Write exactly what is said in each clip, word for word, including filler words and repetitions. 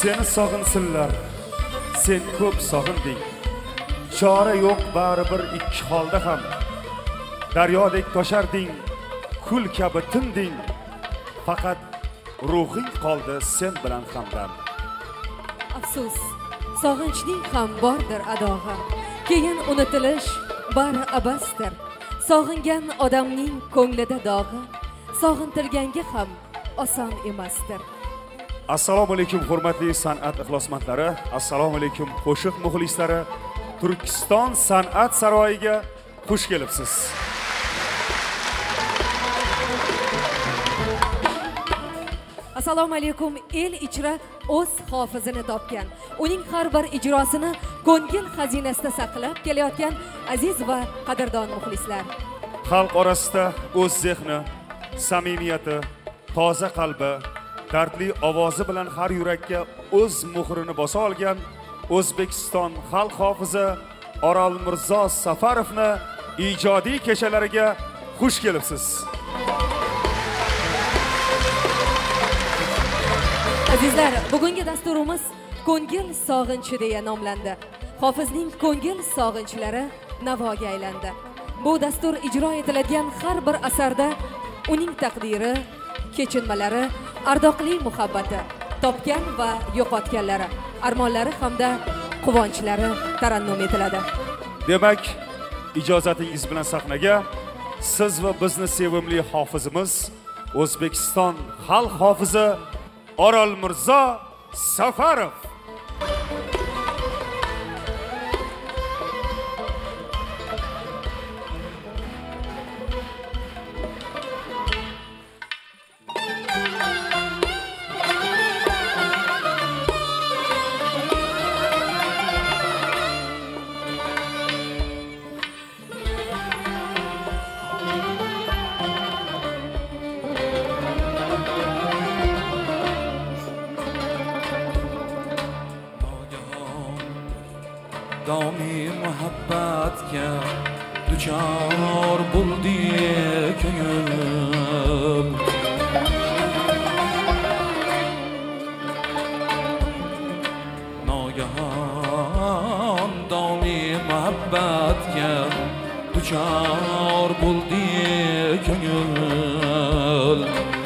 seni sog'insinlar, sen ko'p sog'inding. Chora yo'q baribir ikki holda ham. Daryodek tosharding, kul kabi tinding. Faqat ruhing qoldi sen bilan hamdam. Afsus, sog'inchning ham bordir adog'i. Keyin unutilish bari abasdir. Sog'ingan odamning ko'nglida dog'i, sog'intirganga ham oson emasdir. Assalomu alaykum hurmatli san'at ixlosmandlari, assalomu alaykum qo'shiq muxlislari. Turkiston san'at saroyiga xush kelibsiz. Assalomu alaykum. El ichra o'z hofizini topgan, uning har bir ijrosini ko'ngil xazinasida saqlab kelayotgan aziz va qadrdon muxlislar. Xalq orasida o'z zehni, samimiyati, toza qalbi, dardli ovozi bilan har yurakka o'z muhrini bosa olgan O'zbekiston xalq hofizi Orol Mirzo Safarovni ijodiy kechalariga xush kelibsiz. Azizlar, bugungi dasturimiz Ko'ngil sog'inchi deya nomlandi. Hofizning ko'ngil sog'inchlari navoga aylandi. Bu dastur ijro etiladigan har bir asarda uning taqdiri, kechinmalari, ardoqli muhabbati, topgan va yo'qotganlari, armonlari hamda quvonchlari tarannum etiladi. Demak, ijozatingiz bilan sahnaga siz va bizni sevimli hofizimiz, O'zbekiston xalq hofizi Orol Mirzo Safarov. Domi muhabbatga duchor bo'ldi ko'ngil. Nogahan domi muhabbatga duchor bo'ldi ko'ngil.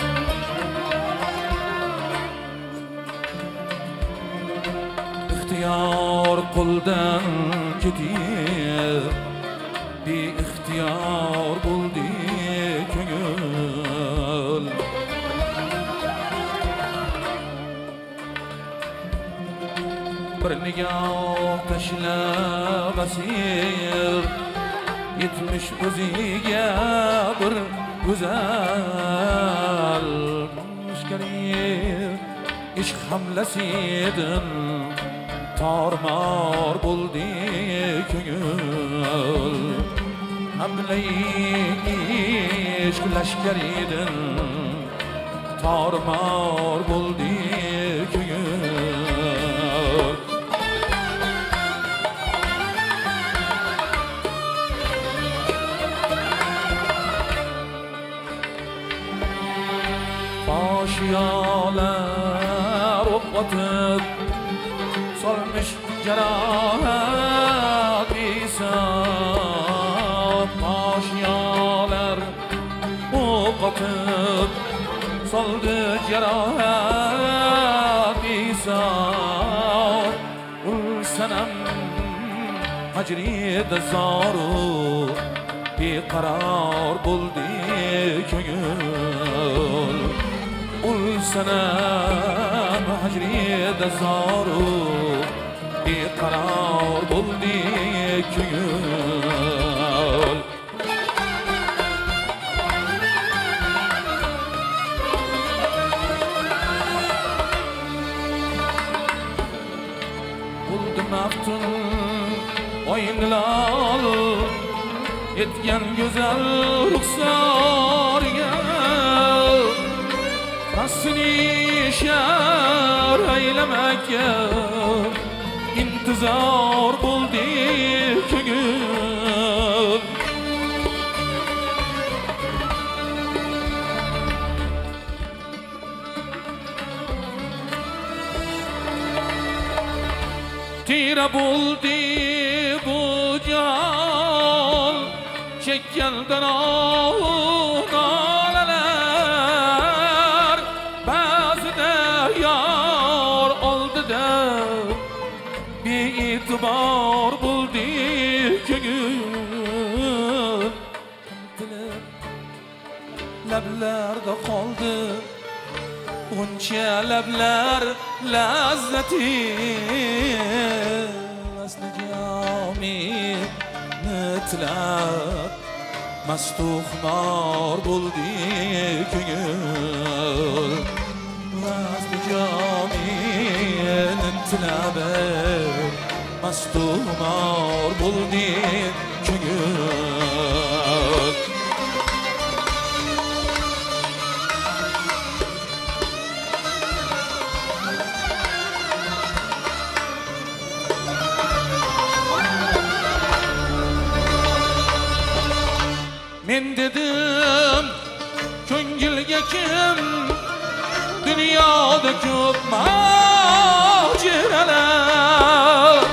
İxtiyor qo'ldan ketib, beixtiyor bo'ldi ko'ngil. Bir nigoh tashlab asir, yetmish o'ziga bir go'zal mushkari ishq hamlasidin tarmar bo'ldi ko'ngil. Hamlay ishq lashkaridin tarmar bo'ldi ko'ngil. Foshiyalar o'qotib solmuş cerahat İsa, paşyalar o'qotib soldi cerahat İsa. Ul sanam hacrida zoru beqaror bo'ldi ko'ngil. Ul sanam hacrida zoru beqaror bo'ldi ko'ngil. Bo'ldi maftun o'yinlar etgan go'zal ruxsoriga, rasni shar aylamakka intizor bo'ldi ko'ngil. tira bo'ldi bu jon chekkandan nolalar ba'zida yor oldida bee'tibor bo'ldi ko'ngil tilib lablarda qoldi uncha lablar lazzati asli jamini tilab mastu xumor bo'ldi ko'ngil asli jamini tilab mastu xumor bo'ldi ko'ngil men dedim ko'ngilga kim dunyoda ko'p mojiralar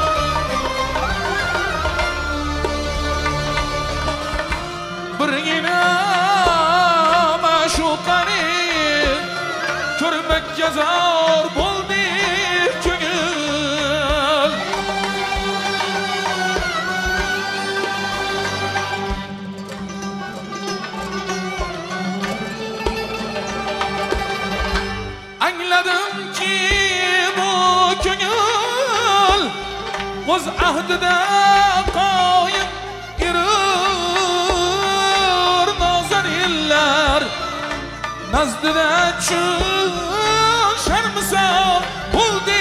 birgina ma'shuqani ko'rmakka zor bo'ldi ko'ngil angladimki bu ko'ngil o'z ahdida qoyim yurur nozar yillar nazdida sharmisor bo'ldi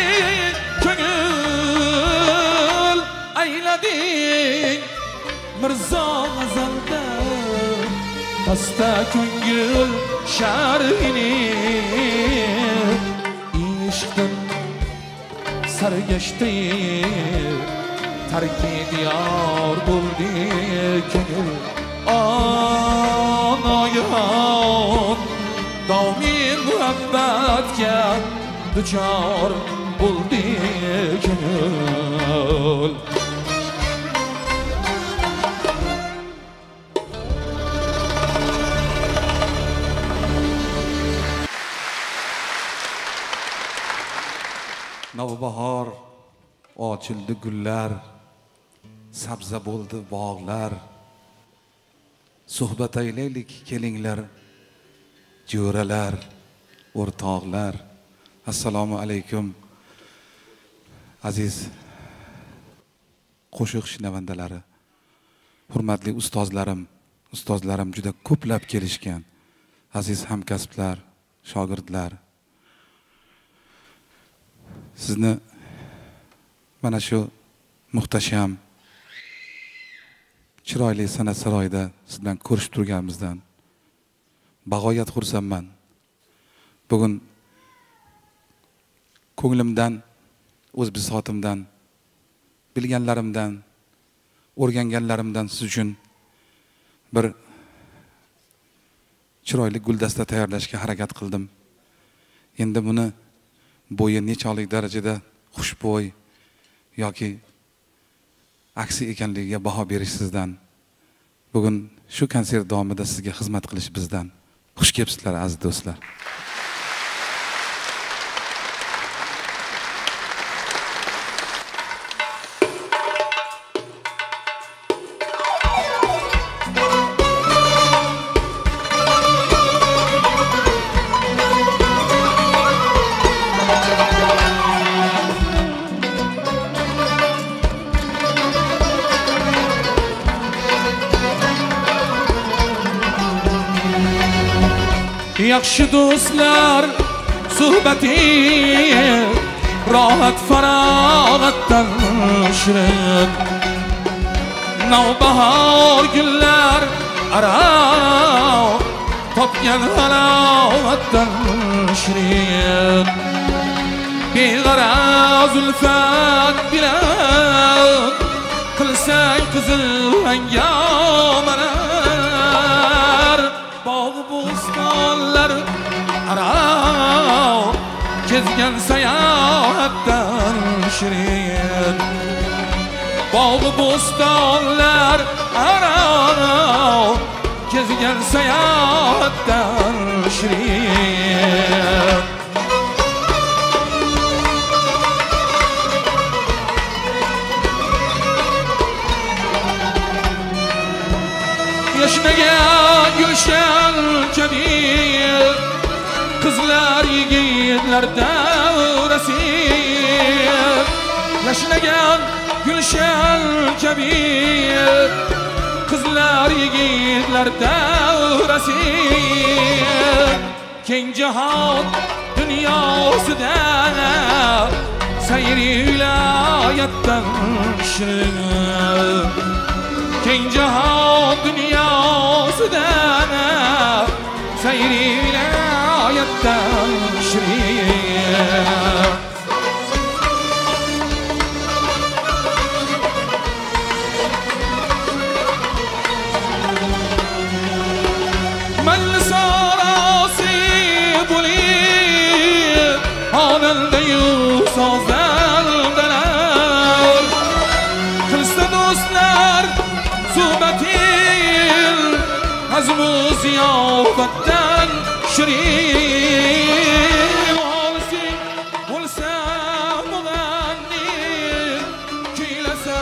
ko'ngil aylading mirzo g'azalda pasta ko'ngil sharhini ishqdan sargashti tarki diyor bo'ldi ko'ngil onayon domin muhabbatga duchor bo'ldi ko'ngil Navbahor ochildi gullar sabza bo'ldi bog'lar suhbat aylaylik kelinglar jo'ralar o'rtoqlar assalomu alaykum aziz qo'shiq shinavandalari hurmatli ustozlarim ustozlarim juda ko'plab kelishgan aziz hamkasblar shogirdlar sizni mana shu muhtasham chiroyli san'at saroyida siz bilan ko'rishib turganimizdan bag'oyat xursandman. Bugun ko'nglimdan, o'z bisotimdan, bilganlarimdan, o'rganganlarimdan siz uchun bir chiroyli guldasta tayyorlashga harakat qildim. Endi buni bo'yi nechalik darajada xushbo'y yoki aksi ekanligiga baho berish sizdan. Bugun shu konsert davomida sizga xizmat qilish bizdan. Xush kelibsizlar aziz do'stlar. Yaxshi do'stlar suhbati rohat farog'atdan shirin navbahor gullar aro topgan halovatdan shirin beg'araz ulfat bilan qilsang qizil hangomalar bog' bo'stonlar aro kezgan sayohatdan shirin bog' bo'stonlar aro kezgan sayohatdan shirin yashnagan gulshan kabi qizlar yigitlar davrasi yashnagan gulshan kabi qizlar yigitlar davrasi keng jahon dunyosida sayri viloyatdan shirin keng jahon dunyosida sayri viloyatdan shirin sozlardalar qilsa do'stlar suhbatil azmu ziyofatdan shirin olsing bo'lsa mug'anni kuylasa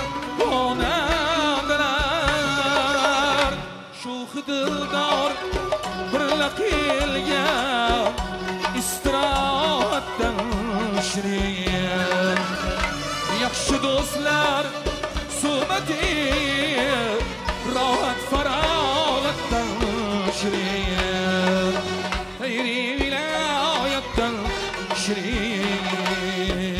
xonandalar shu xidildor birla qilgan istirohatdan shirin yaxshi do'stlar suhbati rohat farog'atdan shirin xayri viloyatdan shirin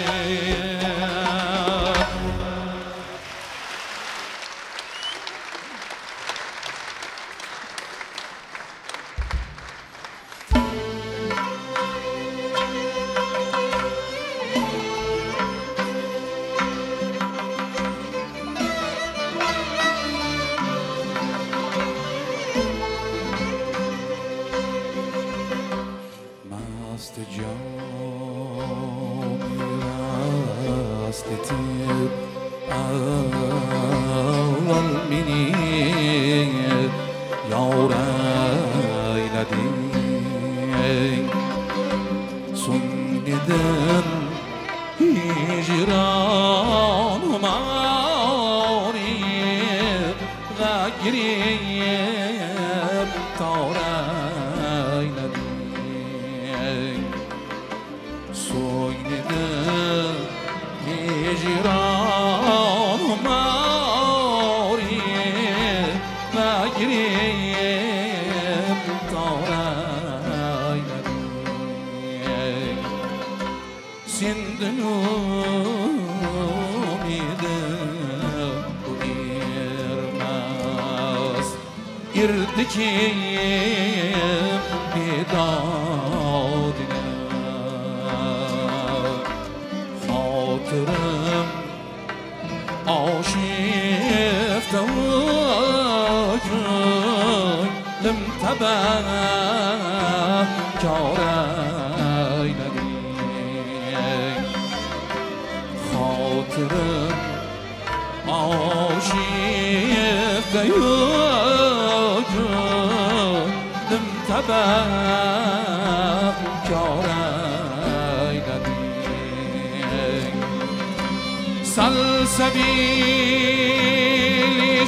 سلسبيل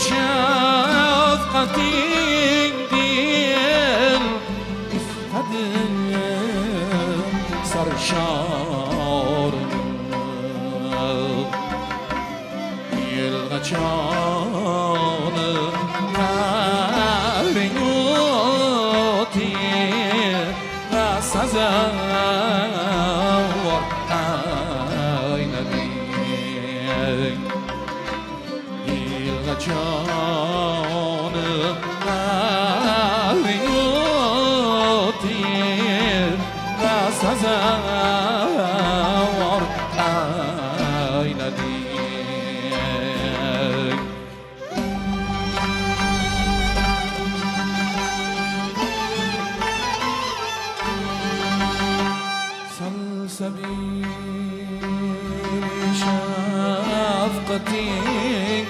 شفقتي دل استدم سرشار يلغجان هرنوتي سزور عينبي يلغجان هرنوتي سزور عينبي سلسبيل شان وقتی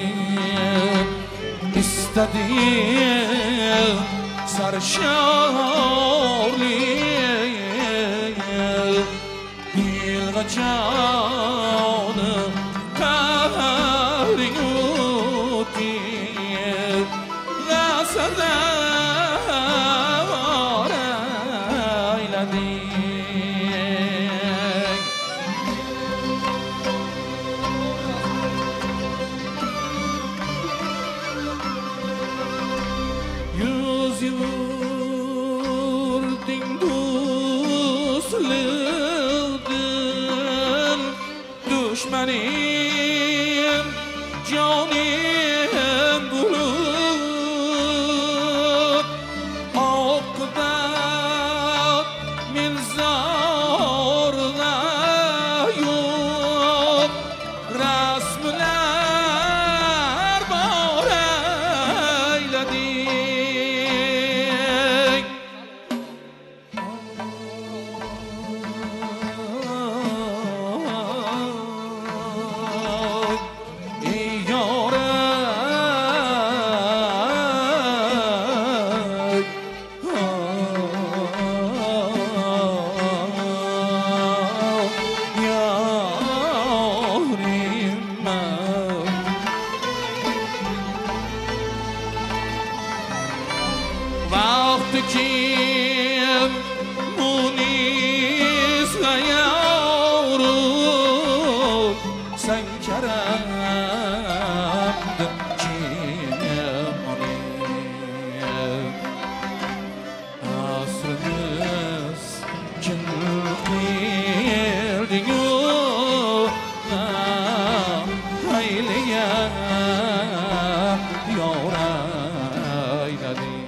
istediğim sarışarlı yılga canı kahrin uti gasada var eyledik. Yüz yurdin dostluğun düşmenim canım bulup akıbat min zarda yok resmler var eyledik. Vakti kim muniz yavrum sen keremdin kimoniz asrımız kim kildin yoluna hayliye yorayladin.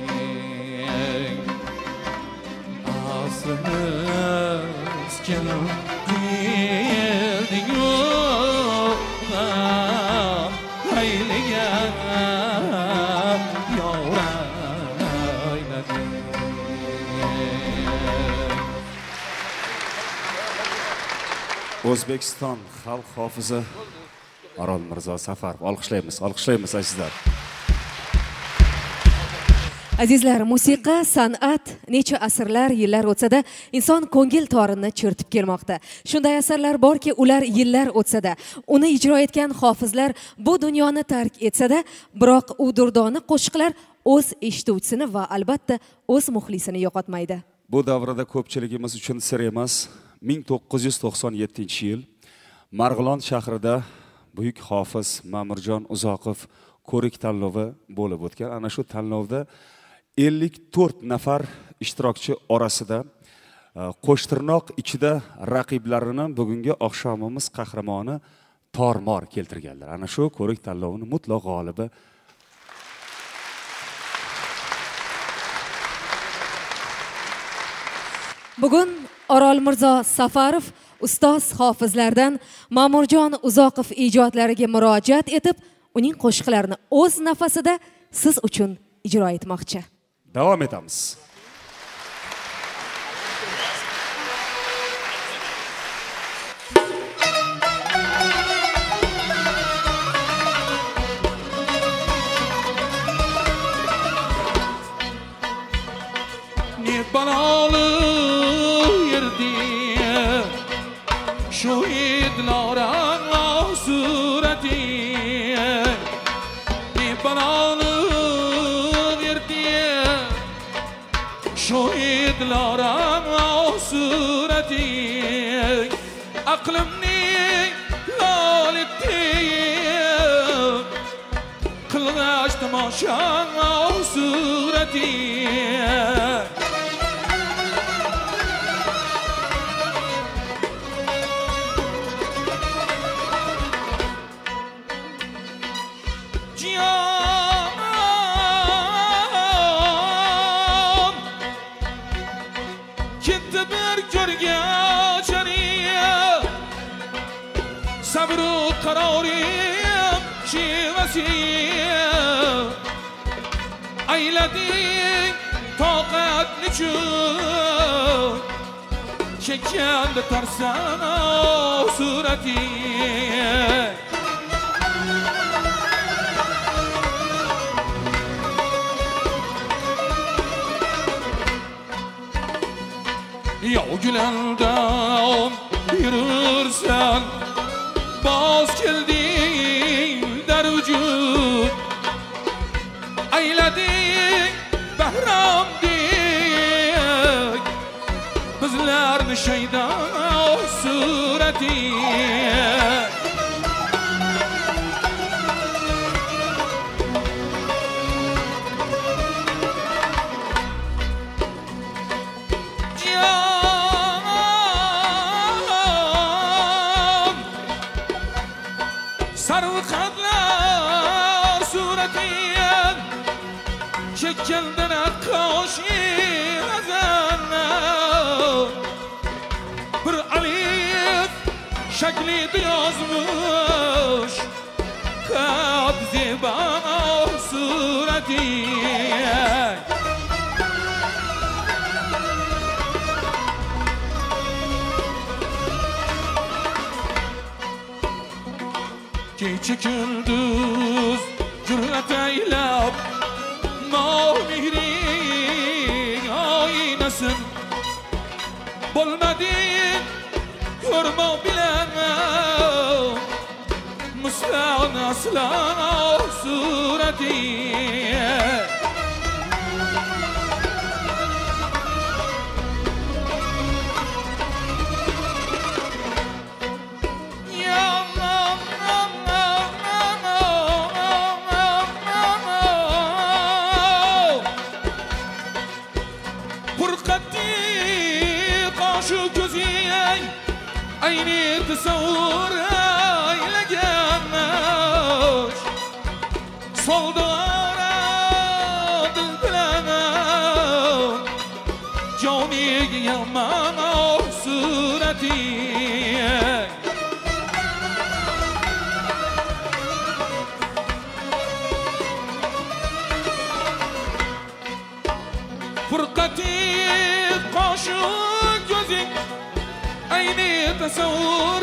Asrımız kim kildin yoluna hayliye yorayladin. O'zbekiston xalq hofizi Arol Mirzo Safarov. Olqishlaymiz, olqishlaymiz azizlar. Azizlar, musiqa, san'at necha asrlar, yillar o'tsa-da inson ko'ngil torini chertib kelmoqda. Shunday asarlar borki, ular yillar o'tsa-da, uni ijro etgan hofizlar bu dunyoni tark etsa-da, biroq u durdona qo'shiqlar o'z eshituvchisini va albatta o'z muxlisini yo'qotmaydi. Bu davrada ko'pchiligimiz uchun sir emas, ming to'qqiz yuz to'qson yettinchi yil Marg'ilon shahrida buyuk hofiz Ma'murjon Uzoqov ko'rik tanlovi bo'lib o'tgan. Ana shu tanlovda ellik to'rt nafar ishtirokchi orasida qo'shtirnoq ichida raqiblarini bugungi oqshomimiz qahramoni tormor keltirganlar. Ana shu ko'rik tanlovining mutlaq g'olibi Bugun Orol Mirzo Safarov ustoz hofizlardan Ma'murjon Uzoqov ijodlariga murojaat etib, uning qo'shiqlarini o'z nafasida siz uchun ijro etmoqchi. Davom etamiz. Ne banalı yerdi şu idlaran sureti ne banalı şahitlerim sureti aklımni lal ettim kılgaç tamaşa sureti sabru kararim şivesi aylading toqat nichun chekandi tarsana surati Çekildin der vücut Eyledin behram dik Bizler şeyda sureti Çekildine kaşı hazana Bir alif şekli yazmış Kad zibana sureti Gece gündüz cüret eylep Mihrin aynasın Bolmadin görme bilemem Müslan aslan sureti Aynı tasavvur eylegenmiş Soldu ara dil bilemem Cani yaman o sureti Fırkati kaşı gözün Aynı tasavvur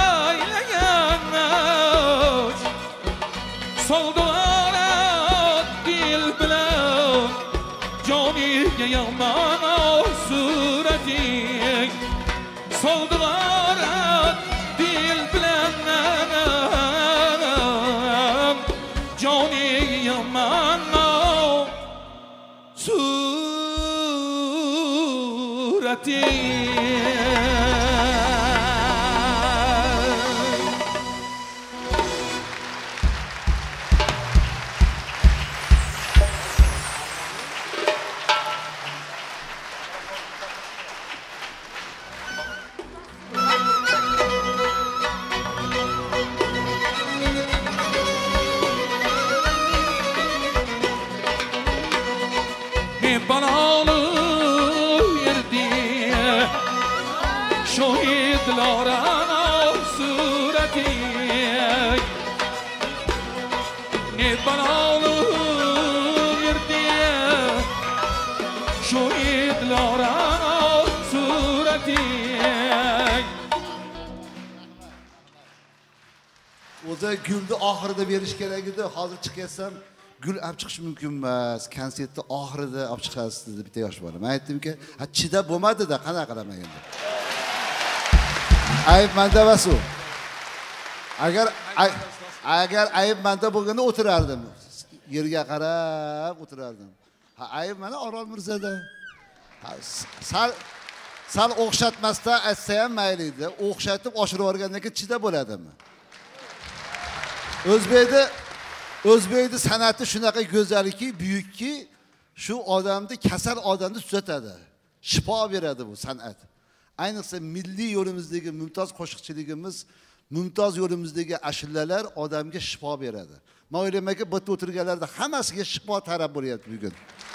eylegenmiş Soldu ara dil bilen Cani yaman o sureti Soldu ara dil bilen Cani yaman o sureti O'zi gulni oxirida berish kerak edi. Hozir chiqaysam gul olib chiqish mumkin emas. Konsertni oxirida olib chiqasiz dedi bitta yosh bola. Men aytdimki, "Ha chidab bo'lmadi-da, qanaqa qilaman endi?" Ayb menda emas u. Agar agar ayb menda bo'lganda o'tirardim. Yerga qarab o'tirardim. Ha ayb mana Orol Mirzada. Sal sal o'xshatmasdan aytsa ham mayli edi. O'xshatib oshirib yuborgandan keyin chidab bo'ladimi? O'zbekda O'zbekda san'ati shunaqa go'zalki, buyukki, shu odamni kasal odamni tuzatadi. Shifo beradi bu san'at. Ayniqsa milliy yo'limizdagi mumtoz qo'shiqchiligimiz, mumtoz yo'limizdagi ashulalar odamga shifo beradi. Men o'ylaymanki, bu yerda o'tirganlarda hammasiga shifo tarab bo'lyapti bugun.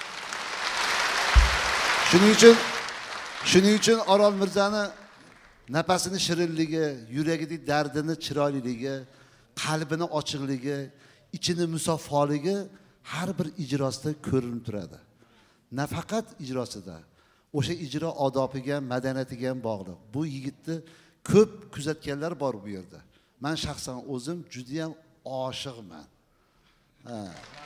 Shuning uchun shuning uchun Orol Mirzani nafasini shirinligi, yuragidagi dardini chiroyliligi, qalbini ochiqligi, ichini musaffoligi har bir ijrosida ko'rinib turadi. Nafaqat ijrosida, o'sha ijro odobiga, madaniyatiga ham bog'liq. Bu yigitni ko'p kuzatganlar bor bu yerda. Men shaxsan o'zim juda ham oshiqman. Ha.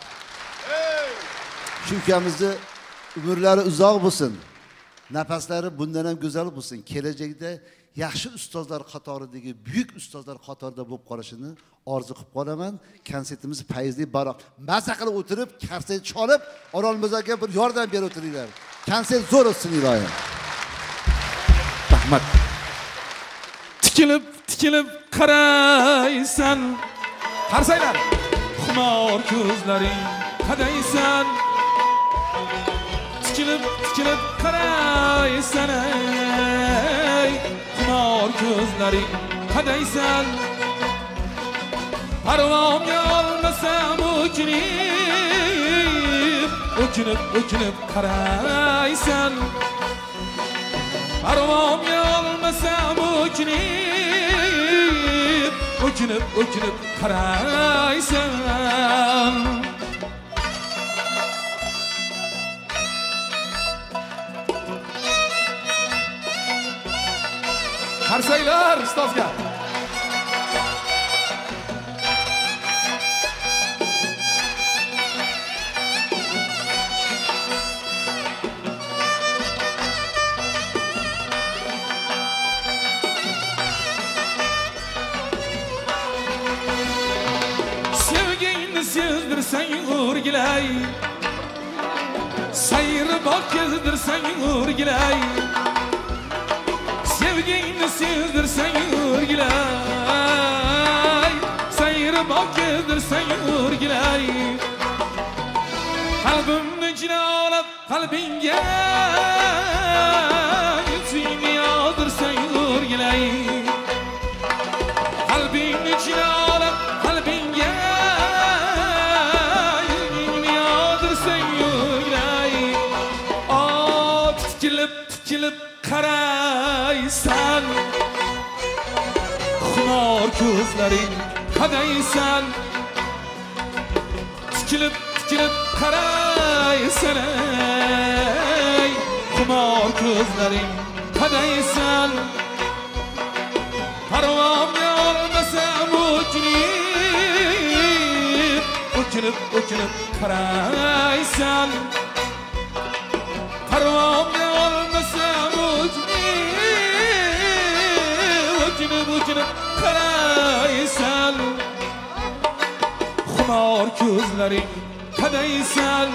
Shu ukamizni umrlari uzoq bo'lsin. Nafaslari bundan ham go'zal bo'lsin. Kelajakda yaxshi ustozlar qatoridagi buyuk ustozlar qatorida bo'lib qolishini orzu qilib qolaman. Konsertimiz fayzli baroq maza qilib o'tirib, konsert cholib, Orolmirzoga bir yordam berib o'tiringlar. Konsert zo'r o'tsin iloyim. Rahmat. Tikilib, tikilib qaraysan. Qarsanglar. Xumor ko'zlaring qadaysan. Tikilib, tikilib qaraysan. Ey, xumor ko'zlaring qadaysan. Parvomga olmasam o'kinib, o'kinib, o'kinib qaraysan. Parvomga olmasam o'kinib, o'kinib, o'kinib qaraysan. Qarsanglar ustozga. Sevdirsen o'rgilay, sayri bok kezdirsen o'rgilay. Sevgingni sevdirsen o'rgilay, sayri bok kezdirsen o'rgilay. Qalbimni jinolab qalbingga suyni yozdirsen o'rgilay. Qalbingni jinolab qalbingga tikilib qaraysan. Xumor ko'zlaring qadaysan. Tikilib, tikilib qaraysan. Ey, xumor ko'zlaring qadaysan. Parvomga olmasam o'kinib, o'kinib, o'kinib qaraysan. Parvomga olmasam o'kinib, o'kinib, o'kinib qaraysan. Xumor ko'zlaring qadaysan.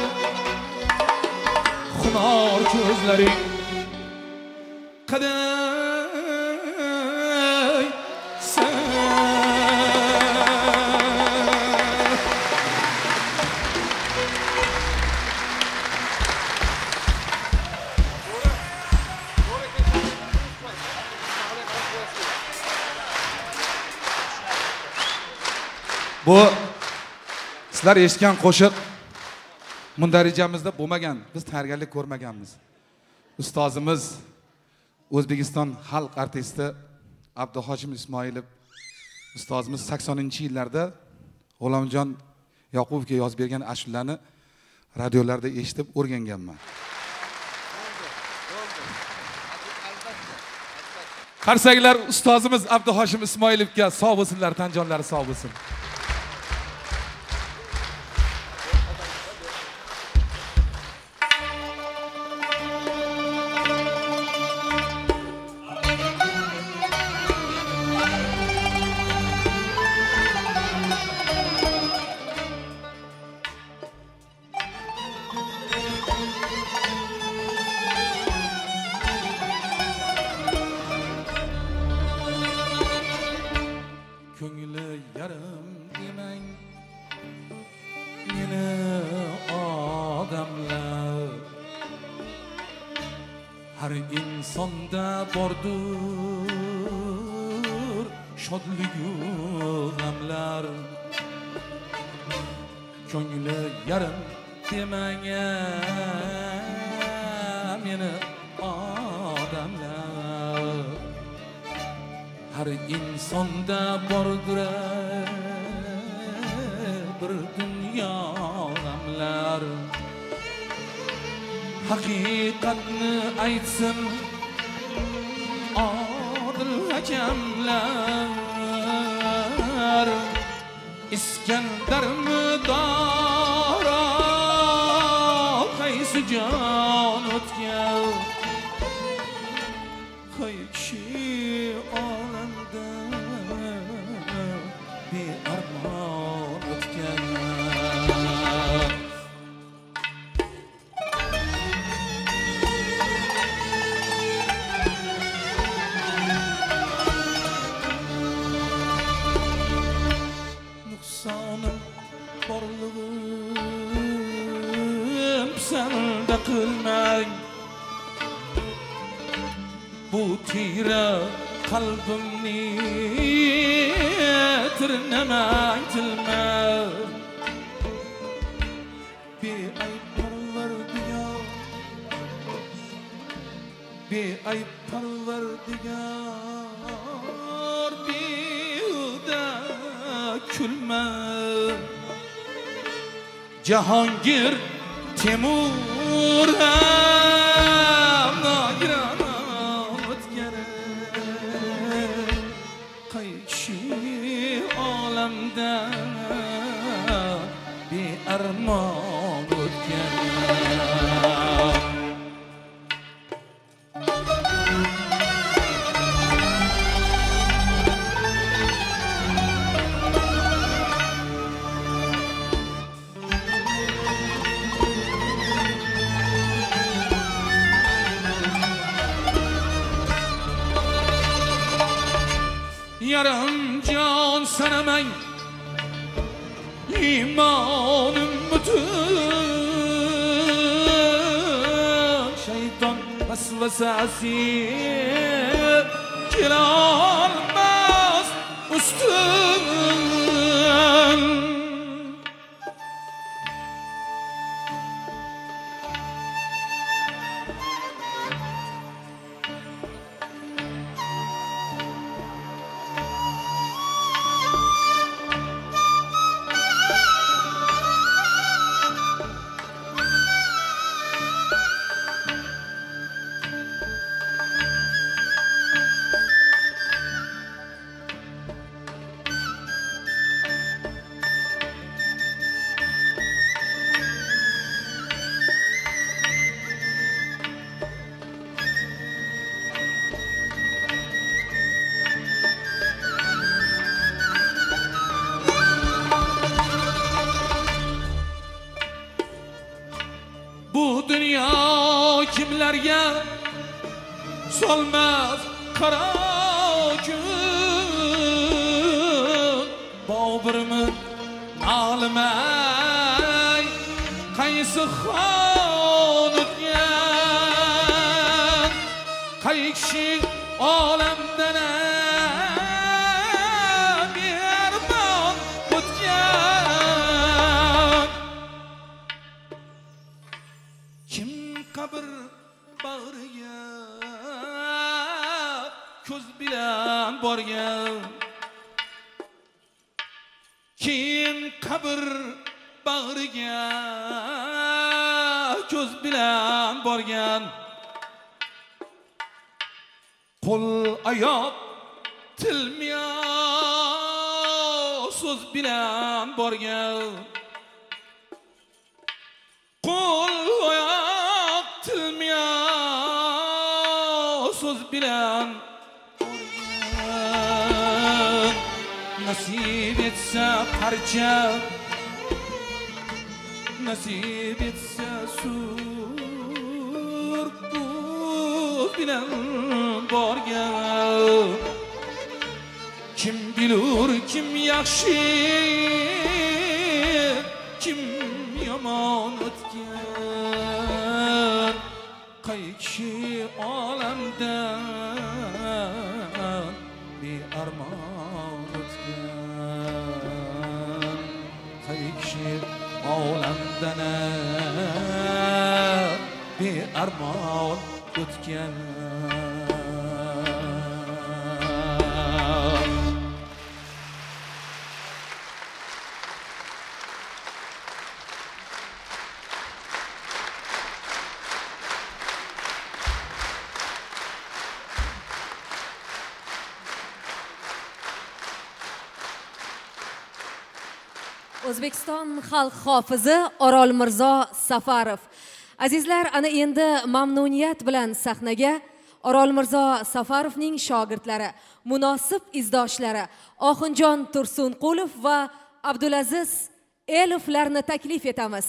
Xumor ko'zlaring qadaysan. Bu sizlar eshitgan qo'shiq mundarijamizda bo'lmagan. Biz tayyorgarlik ko'rmaganmiz. Ustozimiz O'zbekiston xalq artisti Abduhoshim Ismoilov ustozimiz saksoninchi yillarda G'ulomjon Yoqubovga yozib bergan ashulalarni radiolarda eshitib o'rganganman. Qarsaklar ustozimiz Abduhoshim Ismoilovga sog' bo'lsinlar, tan jonlari sog' bo'lsin. Ko'ngli yarim demang meni odamlar. Har insonda bordur shodligu g'amlar. Ko'ngli yarim demang meni odamlar. Har insonda bordur bir dunyo g'amlar. Haqiqatni aytsin odil hakamlar. Iskandarmi doro qaysi jon o'tgan. Qo'y kishi sanda qilmang bu tira qalbimni tirnamang tilmang beayb parvardigar beayb parvardigar behuda kulma Cahangir Temur ham nogironat gerek qaychi olamda bearmon o'tgan Yarım can sanamang imanım bütün şeytan vasvasası kiralmaz üstün Bu dünya kimlerge solmaz kara gün Babırımı almay kaysı xon o'tgan Kay kishi olamdan bearmon o'tgan Kim qabr bag'riga ko'z bilan borgan Kim qabr bag'riga ko'z bilan borgan Qo'l oyoq tilmiyor so'z bilan borgan Qo'l oyoq tilmiyor so'z bilan borgan Nasib etsa parcha Nasib etsa sur do'st bilan borgan Kim bilur kim yaxshi kim yomon o'tgan Qay kishi olamdan bearmon o'tgan Qay kishi olamdan bearmon o'tgan O'zbekiston xalq hofizi Orol Mirzo Safarov. Azizlar, ana endi mamnuniyat bilan sahnaga Orol Mirzo Safarovning shogirdlari, munosib izdoshlari Oxunjon Tursunqulov va Abdulaziz Elovlarni taklif etamiz.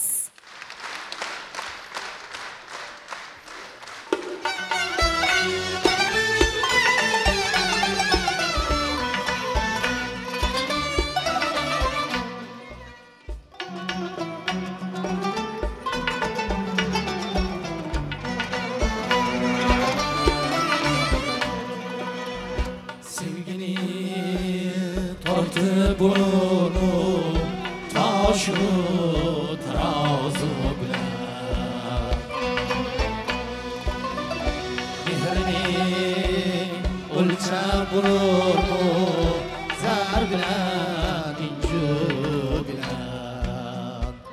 bunu taşı tarazı bilen mehrini ölçe bunu zar bilen incu bilen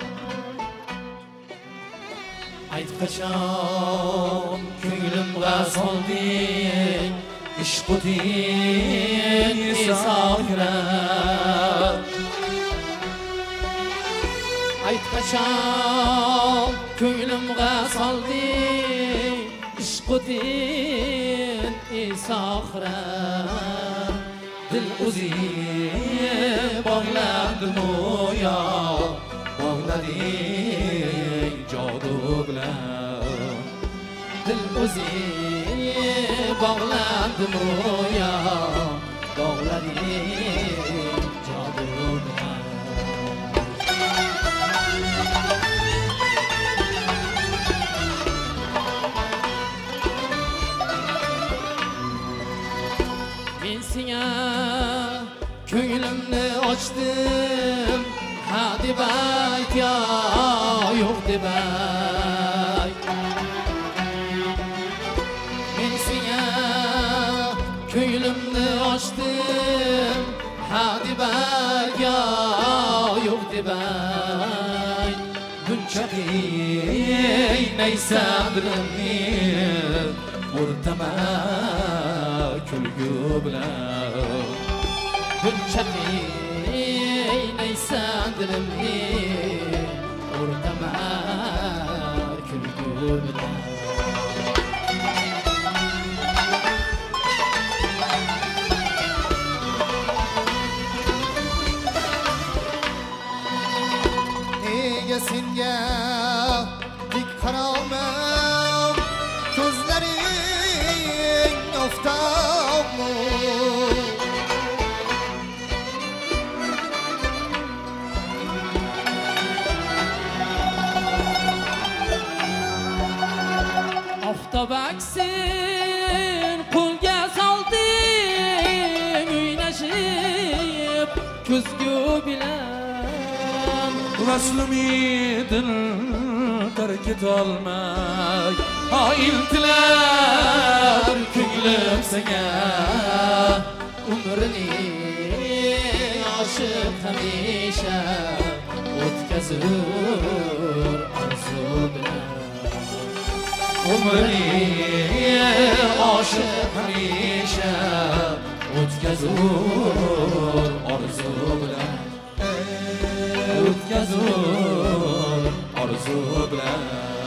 ayt kaçan ko'nglimga solding ishq o'ting sohira ayt qachon ko'nglimga solding ishq o'ting sohira dil o'zing bog'lading mo'yo bog'lading jodu bilan dil o'zing bog'ladim ro'yo bog'ladim jodu bilan men senga ko'nglimni ochdim ha deb ayt yo yo'q deb ayt men senga ko'nglimni ochdim ha deb ayt yo yo'q deb ayt buncha qiynaysan dilimni o'rtaman kulgu bilan buncha qiynaysan dilimni o'rtaman kulgu bilan nega senga dik qaramam ko'zlaring oftobmi oftob aksin qo'lga solding o'ynashib ko'zgu bilan vaslimi dil tark etolmay ha iltilar ko'nglim senga umrini oshiq hamisha o'tkazur orzu bilan umrini oshiq hamisha o'tkazur orzu bilan o'tkazur orzu bilan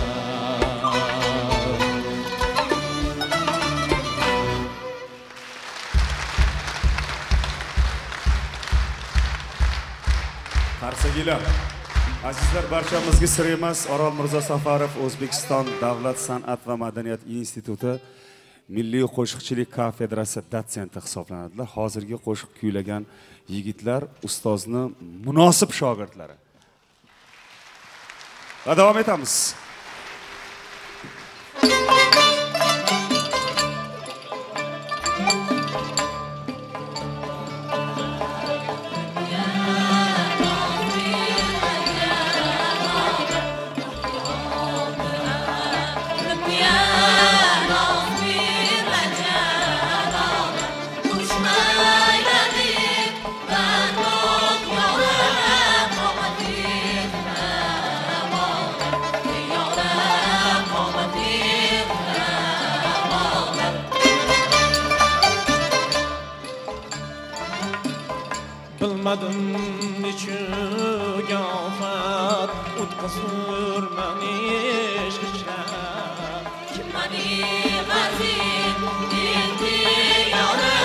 qarsagilar azizlar, barchamizga sir emas, Orol Mirzo Safarov O'zbekiston Davlat san'at va madaniyat instituti Milliy qo'shiqchilik kafedrasi dotsenti hisoblanadilar. Hozirgi qo'shiq kuylagan yigitlar ustozni munosib shogirdlari. Va davom etamiz. Bilmadim nechuk ofat o'tkazur mani ishqishlar kimani g'azin endi yora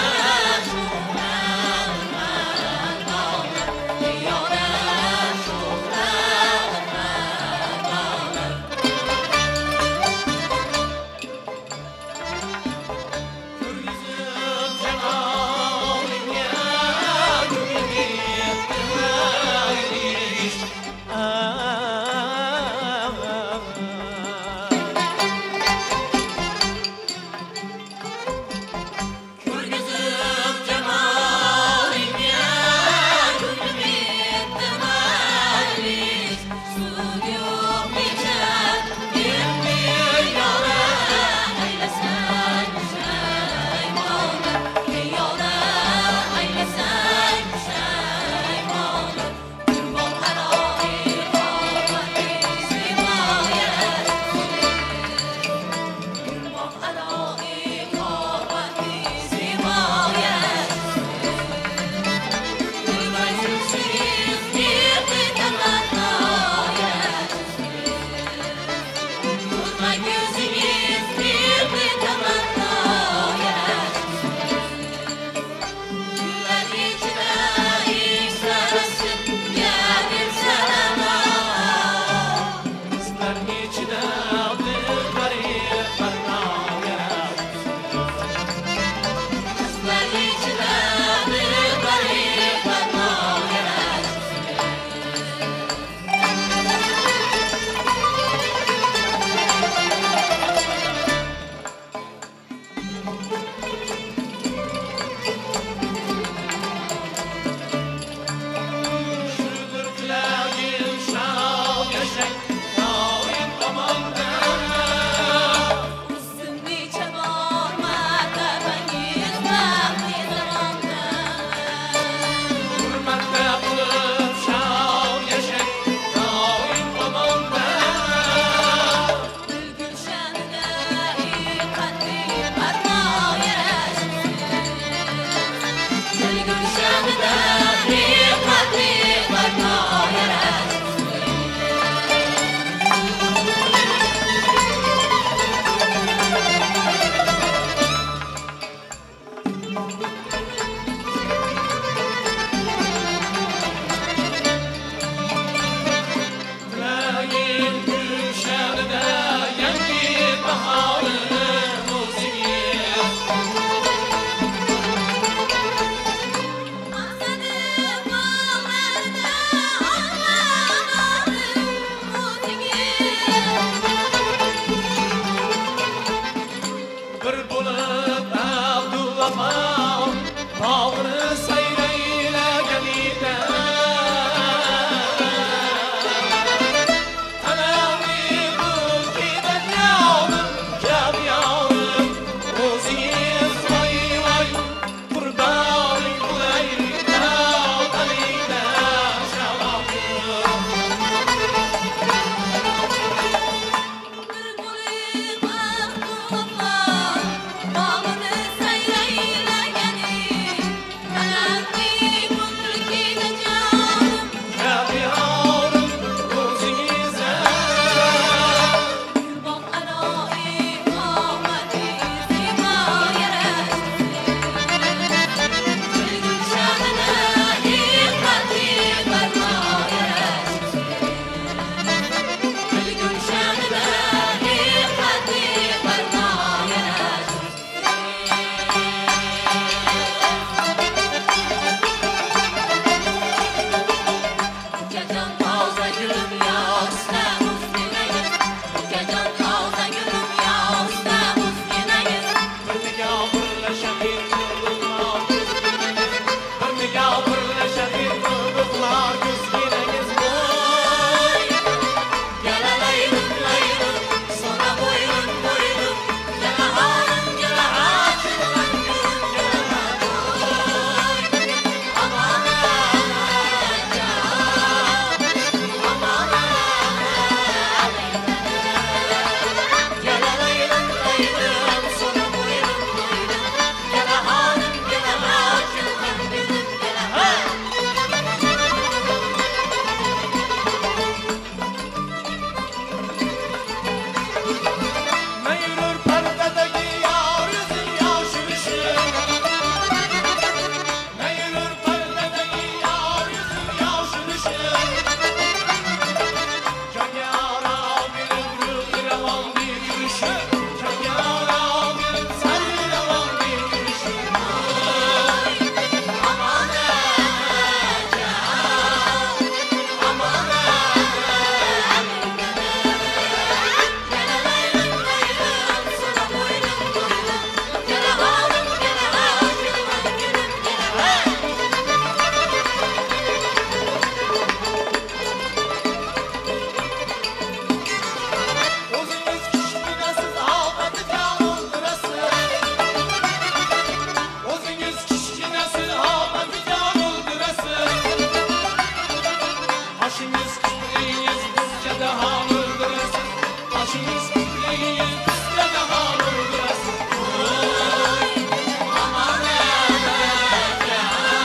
Başınız kipriyiz bizce daha öldüresin. Başınız kipriyiz bizce daha öldüresin. Oy aman evet ya,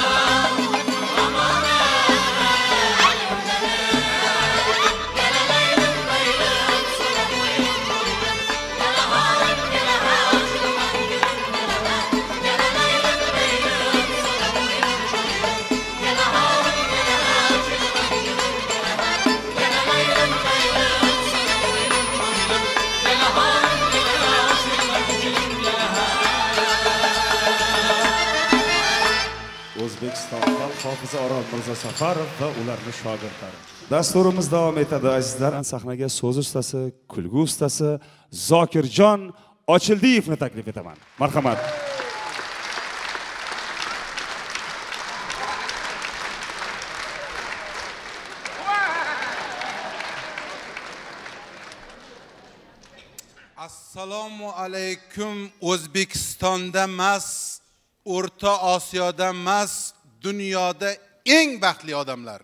aman evet. Geleleylim beylim sana boyun boyun. Gele halim gele halim geleleylim beylim sana boyun boyun. Gele halim gele halim geleleylim beylim sana boyun boyun. Gele halim gele O'zbekiston xalq hofizi Orol Mirzo Safarov va ularning shogirdlari. Dasturimiz davom etadi azizlar. Sahnaga so'z ustasi, kulgu ustasi Zokirjon Ochildiyevni taklif etaman. Marhamat. Assalomu alaykum. O'zbekistonda emas, O'rta Osiyoda emas, dunyoda eng baxtli odamlar.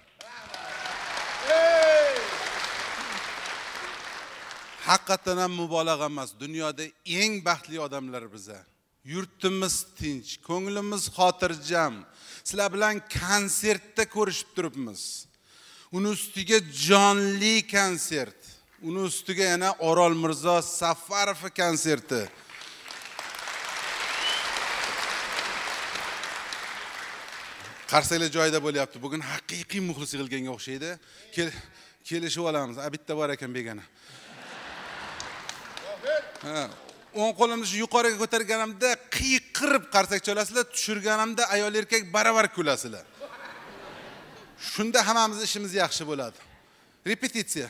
Haqiqatan ham mubolag'a emas, dunyoda eng baxtli odamlar biza. Yurtimiz tinch, ko'nglimiz xotirjam. Sizlar bilan konsertda ko'rishib turibmiz. Uni ustiga jonli konsert. Uni ustiga yana Orol Mirzo Safarov konserti. Qarsaklar joyida bo'lyapti. Bugun haqiqiy muxlis yig'ilganga o'xshaydi. Kel kelishib olamiz. A bitta bor ekan begona. Ha, o'ng qo'limni yuqoriga ko'targanimda qiyqirib qarsak chalasizlar, tushirganimda ayol erkak baravar kulasizlar. Shunda hammamiz ishimiz yaxshi bo'ladi. Repetitsiya.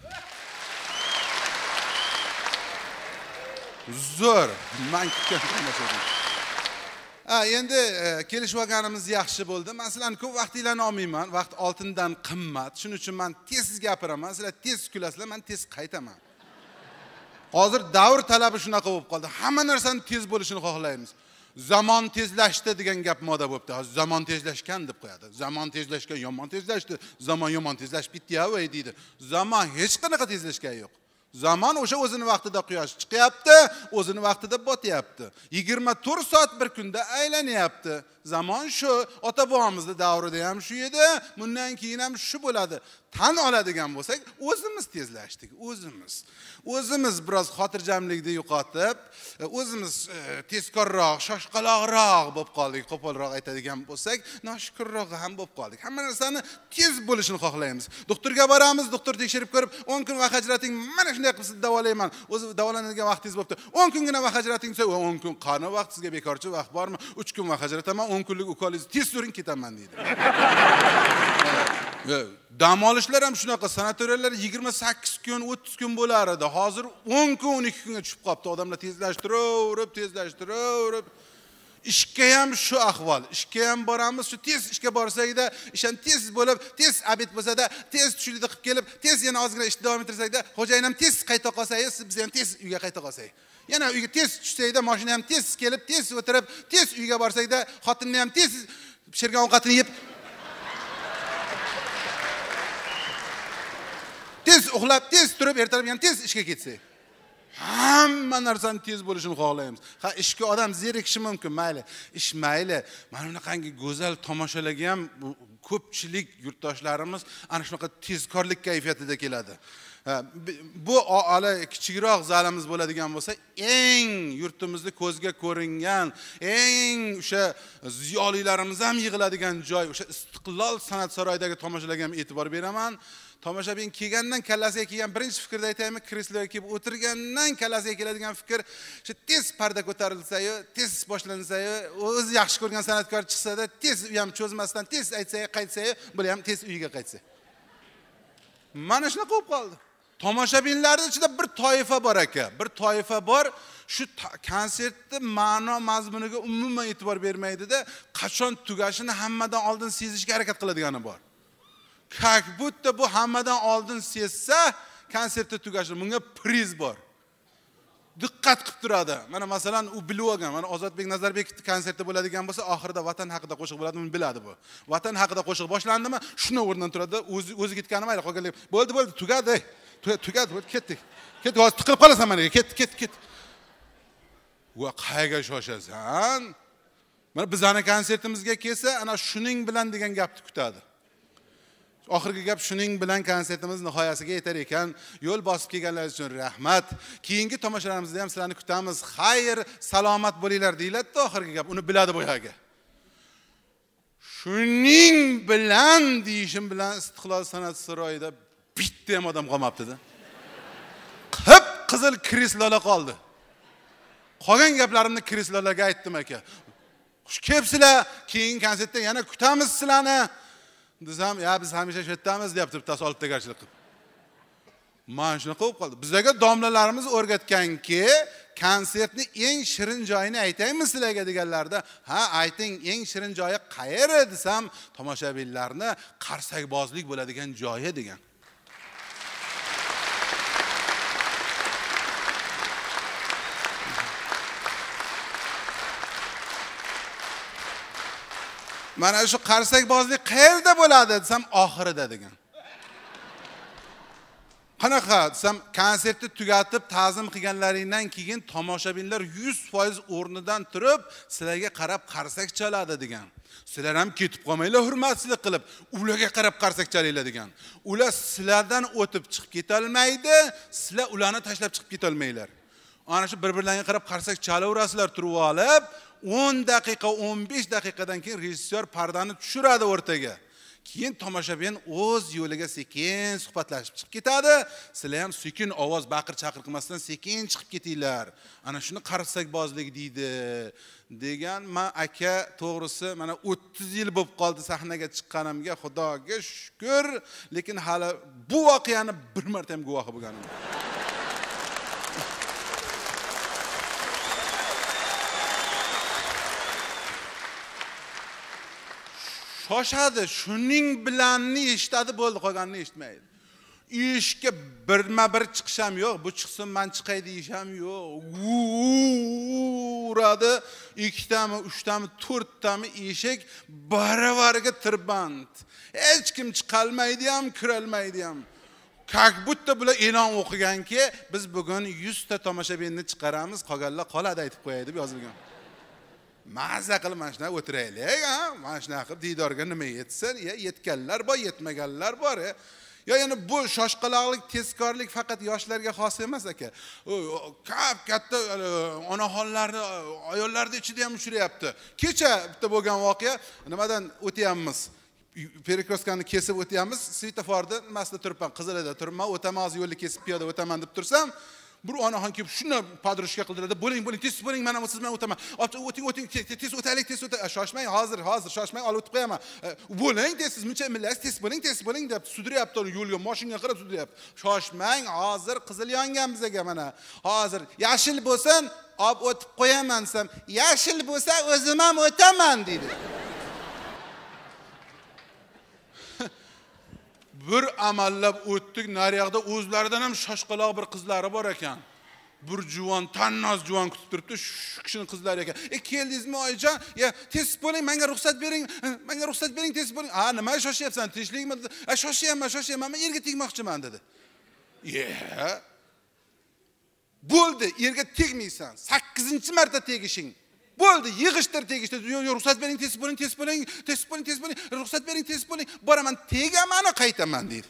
Zo'r. Men kutgandim. Ha, endi kelishib olganimiz yaxshi bo'ldi. Men sizlarni ko'p vaqtinglarni olmayman. Vaqt oltindan qimmat. Shuning uchun men tez gapiraman. Sizlar tez kulasizlar, men tez qaytaman. Hozir davr talabi shunaqa bo'lib qoldi. Hamma narsani tez bo'lishini xohlaymiz. Zamon tezlashdi degan gap moda bo'libdi. Hozir zamon tezlashgan deb qo'yadi. Zamon tezlashgan, yomon tezlashdi. Zamon yomon tezlashib bitdi-ya deydi. Zamon hech qanaqa tezlashgani yo'q. Zamon o'sha o'zini vaqtida quyosh chiqyapti, o'zini vaqtida botyapti. yigirma to'rt soat bir kunda aylanyapti. Zamon shu, ota-bobomizning davrida ham shu edi, bundan keyin ham shu bo'ladi. Tan oladigan bo'lsak, o'zimiz tezlashdik, o'zimiz. O'zimiz biroz xotirjamlikni yo'qotib, o'zimiz tezkorroq, shoshqaloqroq bo'lib qoldik, qo'polroq aytadigan bo'lsak, noshukrroq ham bo'lib qoldik. Hamma narsani tez bo'lishini xohlaymiz. Doktorga boramiz, doktor tekshirib ko'rib, o'n kun vaqt ajrating, mana shunday qilib sizni davolayman. O'zi davolanadigan vaqtingiz bo'libdi. o'n kungina vaqt ajrating desa, o'n kun qani vaqt, sizga bekorchi vaqt bormi? uch kun vaqt ajrataman, o'n kunlik ukolingizni tez suring ketaman deydi. Dam olishlar ham shunaqa, sanatoriyalar yigirma sakkiz kun, o'ttiz kun bo'lar edi. Hozir o'n kun, o'n ikki kunga tushib qopti. Odamlar tezlashtirib, tezlashtirib. Ishga ham shu ahvol. Ishga ham boramiz, shu tez ishga borsakda, ishdan tez bo'lib, tez abid bo'lsa-da, tez tushlikda qilib kelib, tez yana ozgina ishni davom ettirsakda, xo'jayin ham tez qayta qolsangiz, biz ham tez uyga qayta qolsak. Yana uyga tez tushsakda, mashina ham tez kelib, tez o'tirib, tez uyga borsakda, xotinni ham tez pishirgan ovqatini yeb tez uxlab, tez turib, ertalab ham tez ishga ketsak. Hamma narsani tez bo'lishini xohlaymiz. Ha, ishga odam zerikishi mumkin, mayli. Ish mayli. Mana bunaqangi go'zal tomoshalarga ham ko'pchilik yurtdoshlarimiz ana shunaqa tezkorlik kayfiyatida keladi. Bu ala kichikroq zalimiz bo'ladigan bo'lsa, eng yurtimizda ko'zga ko'ringan, eng o'sha ziyolilarimiz ham yig'iladigan joy, o'sha Istiqlol san'at saroyidagi tomoshalarga ham e'tibor beraman. Tomoshabin kelgandan kallasiga kelgan birinchi fikrda aytaymi, kresloga kelib o'tirgandan kallasiga keladigan fikr, shu tez parda ko'tarilsa-yu, tez boshlansa-yu, o'zi yaxshi ko'rgan san'atkor chiqsa-da, tez u ham cho'zmasdan tez aytsa-yu, qaytsa-yu, bular ham tez uyiga qaytsa. Mana shunaqa bo'lib qoldi. Tomoshabinlarning ichida bir toifa bor aka, bir toifa bor, shu konsertni ma'no mazmuniga umuman e'tibor bermaydi-da, qachon tugashini hammadan oldin sezishga harakat qiladigani bor. Как будто bu hammadan oldin sezsa, konsertni tugashi, bunga priz bor. diqqat qilib turadi. Mana masalan u bilib olgan. Mana Ozodbek Nazarbekov konserti bo'ladigan bo'lsa, oxirida vatan haqida qo'shiq bo'ladi, uni biladi bu. Vatan haqida qo'shiq boshlandimi, shuni o'rnidan turadi, o'zi o'zi ketgani mayli, qolganlar bo'ldi, bo'ldi, tugadi. Tugadi, bo'ldi, ketdik. Ket, hozir tiqilib qolasan mana, ket, ket, ket. Va qayga shoshasan? Mana bizning konsertimizga kelsa, ana shuning bilan degan gapni kutadi. Oxirgi gap shuning bilan konsertimiz nihoyasiga yetar ekan. Yo'l bosib kelganlaringiz uchun rahmat. Keyingi tomoshalarimizda ham sizlarni kutamiz. Xayr, salomat bo'linglar deyiladi-da oxirgi gap. Uni biladi boyaga. Shuning bilan deyishim bilan Istiqlol san'at saroyida bitta ham odam qolmabdi-da. Qip qizil kreslolar qoldi. Qolgan gaplarimni kreslolarga aytdim aka. Xush kelibsizlar. Keyingi konsertda yana kutamiz sizlarni. Desam, ya biz hamisha shu yerdamiz deyapti bittasi olib tegarchilik qilib. Mana shuni qilib qoldi. Bizga domlalarimiz o'rgatganki, konsertni eng shirin joyini aytaymi sizlarga deganlarda, ha, ayting, eng shirin joyi qayeri desam, tomoshabinlarni qarsakbozlik bo'ladigan joyi degan. Mana shu qarsakbozlik qayerda bo'ladi desam, oxirida degan. Qanaqa desam, konsertni tugatib ta'zim qilganlaringdan keyin tomoshabinlar yuz foiz o'rnidan turib, sizlarga qarab qarsak chaladi degan. Sizlar ham ketib qolmanglar hurmatsizlik qilib, ularga qarab qarsak chalinglar degan. Ular sizlardan o'tib chiqib keta olmaydi, sizlar ularni tashlab chiqib keta olmaylar. Ana shu bir-birlariga qarab qarsak chalaverasizlar turib olib, o'n daqiqa, o'n besh daqiqadan keyin rejissyor pardani tushiradi o'rtaga. Keyin tomoshabin o'z yo'liga sekin suhbatlashib chiqib ketadi. Sizlar ham sekin ovoz baqir-chaqir qilmasdan sekin chiqib ketinglar. Ana shuni qarsakbozlik deydi degan. Men aka, to'g'risi mana o'ttiz yil bo'lib qoldi sahnaga chiqqanimga, Xudoga shukr, lekin hali bu voqeani bir marta ham guvohi bo'lganim. Shoshadi, shuning bilanni eshitadi, bo'ldi, qolganini eshitmaydi. Ishga birma-bir chiqisham yo'q, bu chiqsin men chiqay deyisham yo'q. Uradi, ikkitami, uchtami, to'rttami eshik baravariga tirband. Hech kim chiqolmaydi ham, kirolmaydi ham. Как будто bular e'lon o'qiganki, biz bugun yuz ta tomoshabinni chiqaramiz, qolganlar qoladi aytib qo'yay deb yozilgan. Maza qilib mana shuna o'tiraylik, ha? Mana shuna qilib diydorga nima yetsin? Ya yetganlar bor, yetmaganlar bor. Ya yana bu shoshqaloqlik, tezkorlik faqat yoshlarga xos emas aka. Kap katta onaxonlarni, ayollarning ichida ham uchrayapti. Kecha bitta bo'lgan voqea, nimadan o'tyapmiz? Perikroskani kesib o'tyapmiz, svetoforda nimasida turibman, qizilida turibman, o'taman, hozir yo'lni kesib piyoda o'taman deb tursam, bir onaxon kelib shuni padrushka qildiradi. Bo'ling, bo'ling, tez bo'ling, mana siz bilan o'taman. O'ting, o'ting, tez o'taylik, tez o'taylik. Shoshmang, hozir, hozir, shoshmang, olib o'tib qo'yaman. Bo'ling, tez, siz muncha millas, tez bo'ling, tez bo'ling deb sudiryapti, yo'lga, mashinaga qarab sudiryapti. Shoshmang, hozir qizil yongan bizga mana. Hozir yashil bo'lsin, olib o'tib qo'yaman desam, yashil bo'lsa o'zim ham o'taman dedi. Bir amallab o'tdik, naryoqda o'zlaridan ham shoshqaloq bir qizlari bor ekan. Bir juvon, tannoz juvon kutib turibdi, shu kishining qizlari ekan. E keldingizmi oyijon? Ya tez bo'ling, menga ruxsat bering, menga ruxsat bering, tez bo'ling. Ha, nima shoshyapsan? Tinchlikmi? Ha, shoshyapman, shoshyapman, men yerga tegmoqchiman dedi. Ye. Bo'ldi, yerga tegmaysan. sakkizinchi marta tegishing. Bo'ldi, yig'ishtir, tegishtir. Ruxsat bering, tez bo'ling, tez bo'ling, tez bo'ling, tez bo'ling. Ruxsat bering, tez bo'ling. Boraman, tegaman, qaytaman deydi.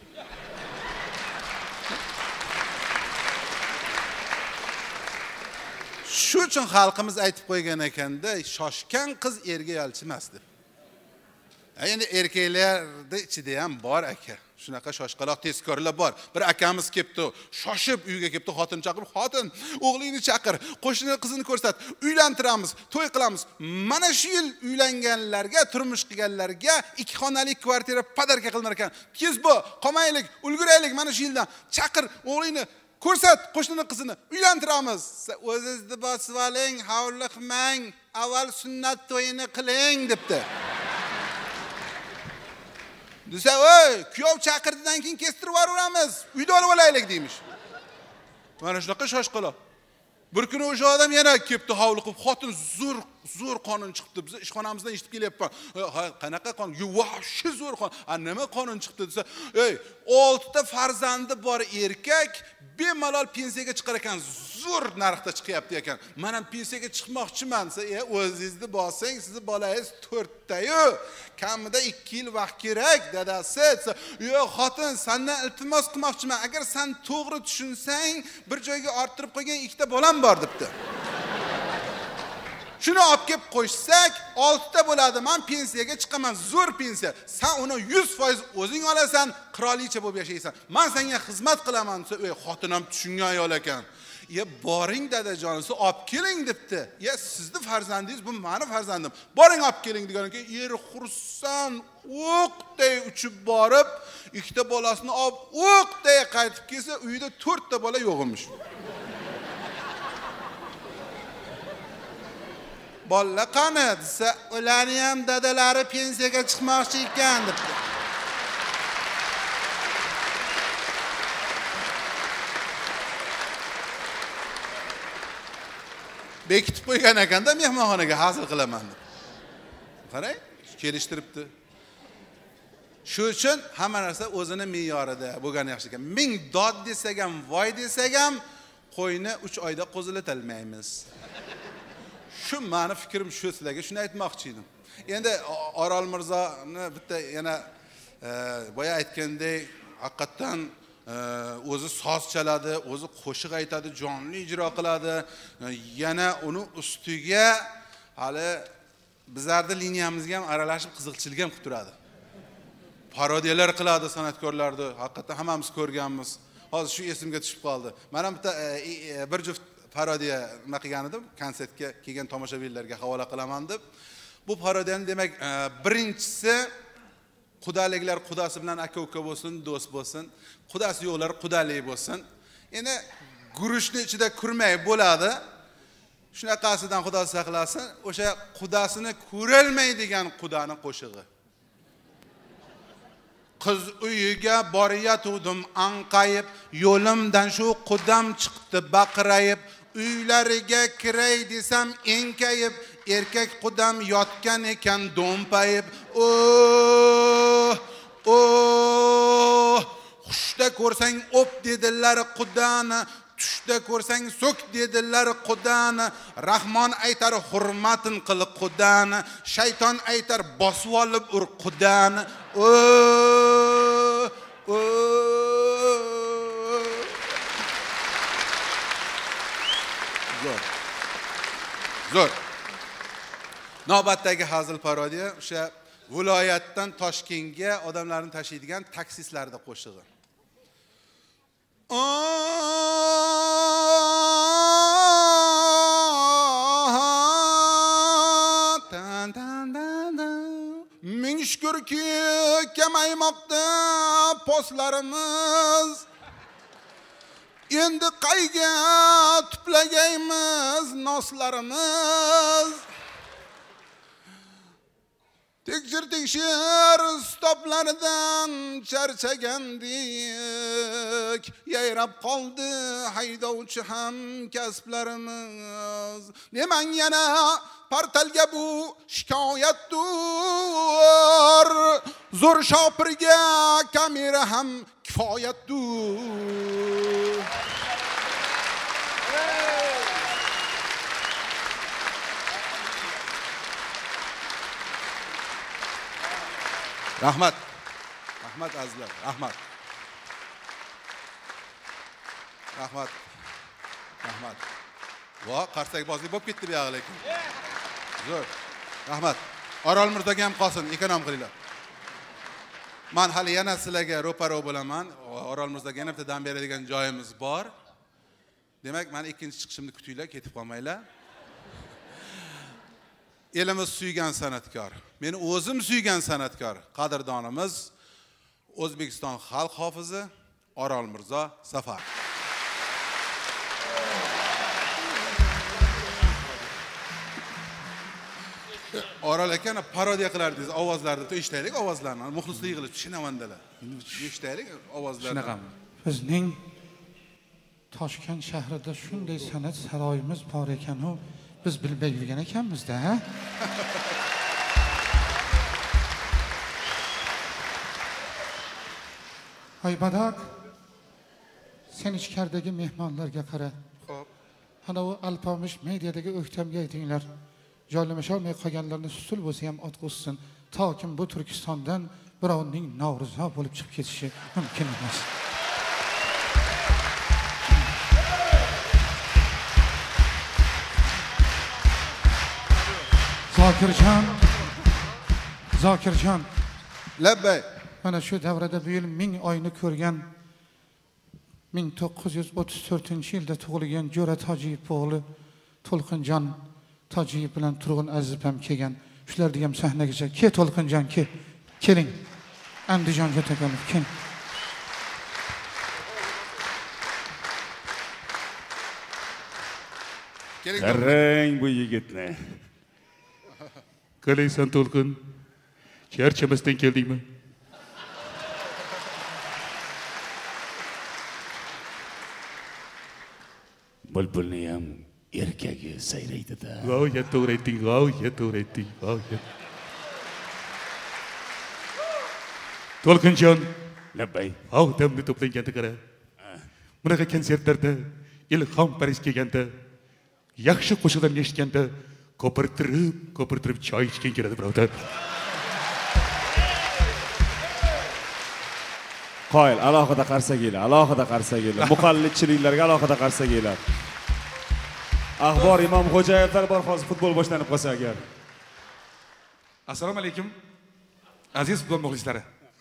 Shu uchun xalqimiz aytib qo'ygan ekanda, shoshgan qiz erga yalchimas deb. Endi erkaklarda ichida ham bor aka. Shunaqa shoshqaloq tezkorlar bor. Bir akamiz kelibdi, shoshib uyga kelibdi, xotin chaqirib, "Xotin, o'g'lingni chaqir, qo'shni qizini ko'rsat, uylantiramiz, to'y qilamiz." Mana shu yil uylanganlarga, turmush qilganlarga ikki xonali kvartira podarka qilinar ekan. "Tez bu, qolmaylik, ulguraylik mana shu yildan. Chaqir o'g'lingni, ko'rsat qo'shni qizini, uylantiramiz." "O'zingizni bosib oling, havli qilmang, avval sunnat to'yini qiling" debdi. Desa, "Voy, kuyov chaqirdidan keyin kestirib yuboramiz, uyda olib olaylik" deymish. Mana shunaqa shoshqaloq. Bir kuni o'sha odam yana kelibdi hovli qilib, xotin zo'r zo'r qonun chiqdi. Biz ishxonamizdan eshitib kelyapman. Ha, qanaqa qonun? Yo, vahshiy zo'r qonun. A nima qonun chiqdi desa, "Ey, oltita farzandi bor erkak bemalol pensiyaga chiqar ekan, zo'r narxda chiqyapti ekan. Men ham pensiyaga chiqmoqchiman desa, "E, o'zingizni bo'lsang, sizni bolangiz to'rtta-yu, kamida ikki yil vaqt kerak," dadasi desa, "Yo, xotin, sendan iltimos qilmoqchiman. Agar sen to'g'ri tushunsang, bir joyga orttirib qo'ygan ikkita bolam bor," debdi. Shuni olib kelib qo'ysak, oltita bo'ladi. Men pensiyaga chiqaman, zo'r pensiya. Sen uni yuz foiz o'zing olasan, qirolicha bo'lib yashaysan. Men senga xizmat qilaman desa, "Ey, xotin ham tushungan ayol ekan. Ya boring dadajon, siz olib keling," debdi. "Ya sizni farzandingiz, bu meni farzandim. Boring olib keling" degan ekan, eri xursand, o'qday uchib borib, ikkita bolasini olib o'qday qaytib kelsa, uyda to'rtta bola yo'q emish. Bolla qani desa, ularni ham dadalari pensiyaga chiqmoqchi ekan debdi. Bekitib qo'ygan ekanda mehmonxonaga hazil qilaman deb. Qarang, kelishtiribdi. Shu uchun hamma narsa o'zini me'yorida bo'lgan yaxshi ekan. Ming dod desak ham, voy desak ham, qo'yni uch oyda qo'zilatilmaymiz. Shu meni fikrim shu, sizlarga shuni aytmoqchi edim. Endi Orol Mirzoni bitta yana boya aytgandek, haqiqatan o'zi soz chaladi, o'zi qo'shiq aytadi, jonli ijro qiladi. Yana uni ustiga hali bizlarning liniyamizga ham aralashib qiziqchilik ham qilib turadi. Parodiyalar qiladi san'atkorlarni, haqiqatan hammamiz ko'rganmiz. Hozir shu esimga tushib qoldi. Men ham bitta bir juft parodiya nima qilgan edim, konsertga kelgan tomoshabinlarga havola qilaman deb. Bu parodiyani demak, birinchisi qudaliklar qudasi bilan aka-uka bo'lsin, do'st bo'lsin. Qudasi yo'qlar qudalik bo'lsin. Endi guruchni ichida kurmay bo'ladi. Shunaqasidan Xudo saqlasin, o'sha qudasini ko'rolmaydigan qudani qo'shig'i. Qiz uyiga borayotdim anqayib, yo'limdan shu qudam chiqdi baqirayib, uylariga kiray desam enkayib, erkak qudam yotgan ekan do'mpayib. Oh, oh, xushda ko'rsang op dedilar qudani, tushda ko'rsang so'k dedilar qudani. Rahmon aytar hurmatin qil qudani, shayton aytar bosib olib ur qudani. Oh, oh. Zo'r. Zo'r. Navbatdagi hazil parodiya o'sha viloyatdan Toshkentga odamlarni tashiydigan taksistlarda qo'shig'i. Ming shukrki kamaymoqda postlarimiz. Endi qayga tuplagaymiz noslarimiz. Tekshir tekshir stoplaridan charchagandik, yayrab qoldi haydovchi ham kasblarimiz. Neman yana portalga bu shikoyatdir, zo'r shopirga kamera ham kifoyatdir. Rahmat. Rahmat azizlar, rahmat. Rahmat. Rahmat. Va qarsakbozlik bo'lib ketdi bu yoq lekin. Zo'r. Rahmat. Orol Mirzoga ham qolsin, ekonom qilinglar. Men hali yana sizlarga ro'paro bo'laman. Orol Mirzoga yana bitta dam beradigan joyimiz bor. Demak, men ikkinchi chiqishimni kutinglar, ketib qolmanglar. Elimiz suygan san'atkor, meni o'zim suygan san'atkor, qadrdonimiz O'zbekiston xalq hofizi Orol Mirzo Safar. Orol akani parodiya qilardingiz ovozlarni, to eshitaylik ovozlarni. Muxlislar yig'ilib tushunamandalar. Eshitaylik ovozlarni. Shunaqami? Bizning Toshkent shahrida shunday san'at saroyimiz bor ekan-u, biz bilmay yurgan ekanmiz-da, ha? Ay Badak, sen ichkaridagi mehmonlarga qara. Xo'p. Ana u Alpomish mediadagi o'ktamga aytinglar. Joylamasha olmay qolganlarni susul bo'lsa ham otqizsin. Tokim bu Turkistondan birovning Navro'zo bo'lib chiqib ketishi mumkin emas. Zokirjon, Zokirjon. Labbay. Mana shu davrada bu yil ming oyni ko'rgan ming to'qqiz yuz o'ttiz to'rtinchi yilda tug'ilgan Jo'ra Tojiyev o'g'li To'lqinjon Tojiyev bilan Turg'un Aziz ham kelgan. Shularni ham sahnagacha ke To'lqinjon ke. Keling. Andijonga taklif keling. Keling. Qarang bu yigitni. Qalaysan To'lqin? Charchamasdan keldingmi? Bulbulni ham erkagi sayraydi-da. G'oyat to'g'ri aytding, g'oyat to'g'ri aytding, g'oyat. To'lqinjon, Labbay. odamni to'planganda qara. Bunaqa konsertlarda ilhom Paris kelganda, yaxshi qo'shiqlarni eshitganda ko'pirtirib, ko'pirtirib choy ichgan keladi, birodar. Qoyil, alohida qarsaginglar, alohida qarsaginglar. Muqallidchiliklarga alohida qarsaginglar. Axbor Imom Xo'jayevlar bor, hozir futbol boshlanib qolsa agar. Assalomu alaykum. Aziz futbol muxlislari.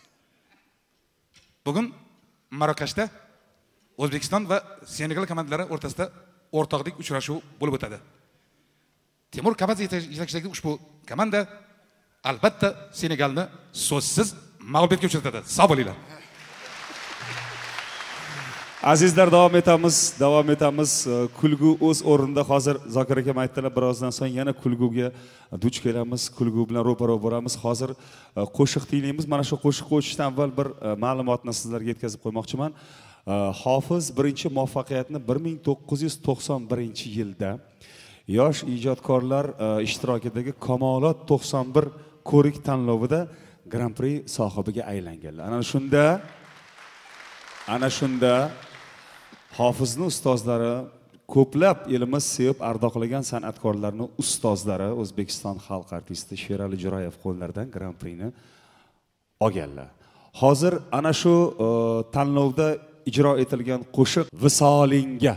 Bugun Marokashda O'zbekiston va Senegal komandalari o'rtasida o'rtoqlik uchrashuvi bo'lib o'tadi. Temur Kabadze yetakchiligidagi ushbu komanda albatta Senegalni so'zsiz mag'lubiyatga uchratadi. Sog' bo'linglar. Azizlar, davom etamiz, davom etamiz. Kulgu o'z o'rnida. Hozir Zokir akam aytdilar, birozdan so'ng yana kulguga duch kelamiz, kulgu bilan ro'para bo'lamiz. Hozir qo'shiq tinglaymiz. Mana shu qo'shiqqa o'tishdan avval bir ma'lumotni sizlarga yetkazib qo'ymoqchiman. Hofiz birinchi muvaffaqiyatni bir ming to'qqiz yuz to'qson birinchi yilda yosh ijodkorlar ishtirokidagi Kamolot to'qson bir ko'rik tanlovida Grand Prix sohibiga aylanganlar. Ana shunda ana shunda Hofizning ustozlari, ko'plab elimiz sevib ardoqlagan san'atkorlarning ustozlari, O'zbekiston xalq artisti Sherali Jo'rayev qo'llaridan Grand Prixni olganlar. Hozir ana shu tanlovda ijro etilgan qo'shiq Visolingga.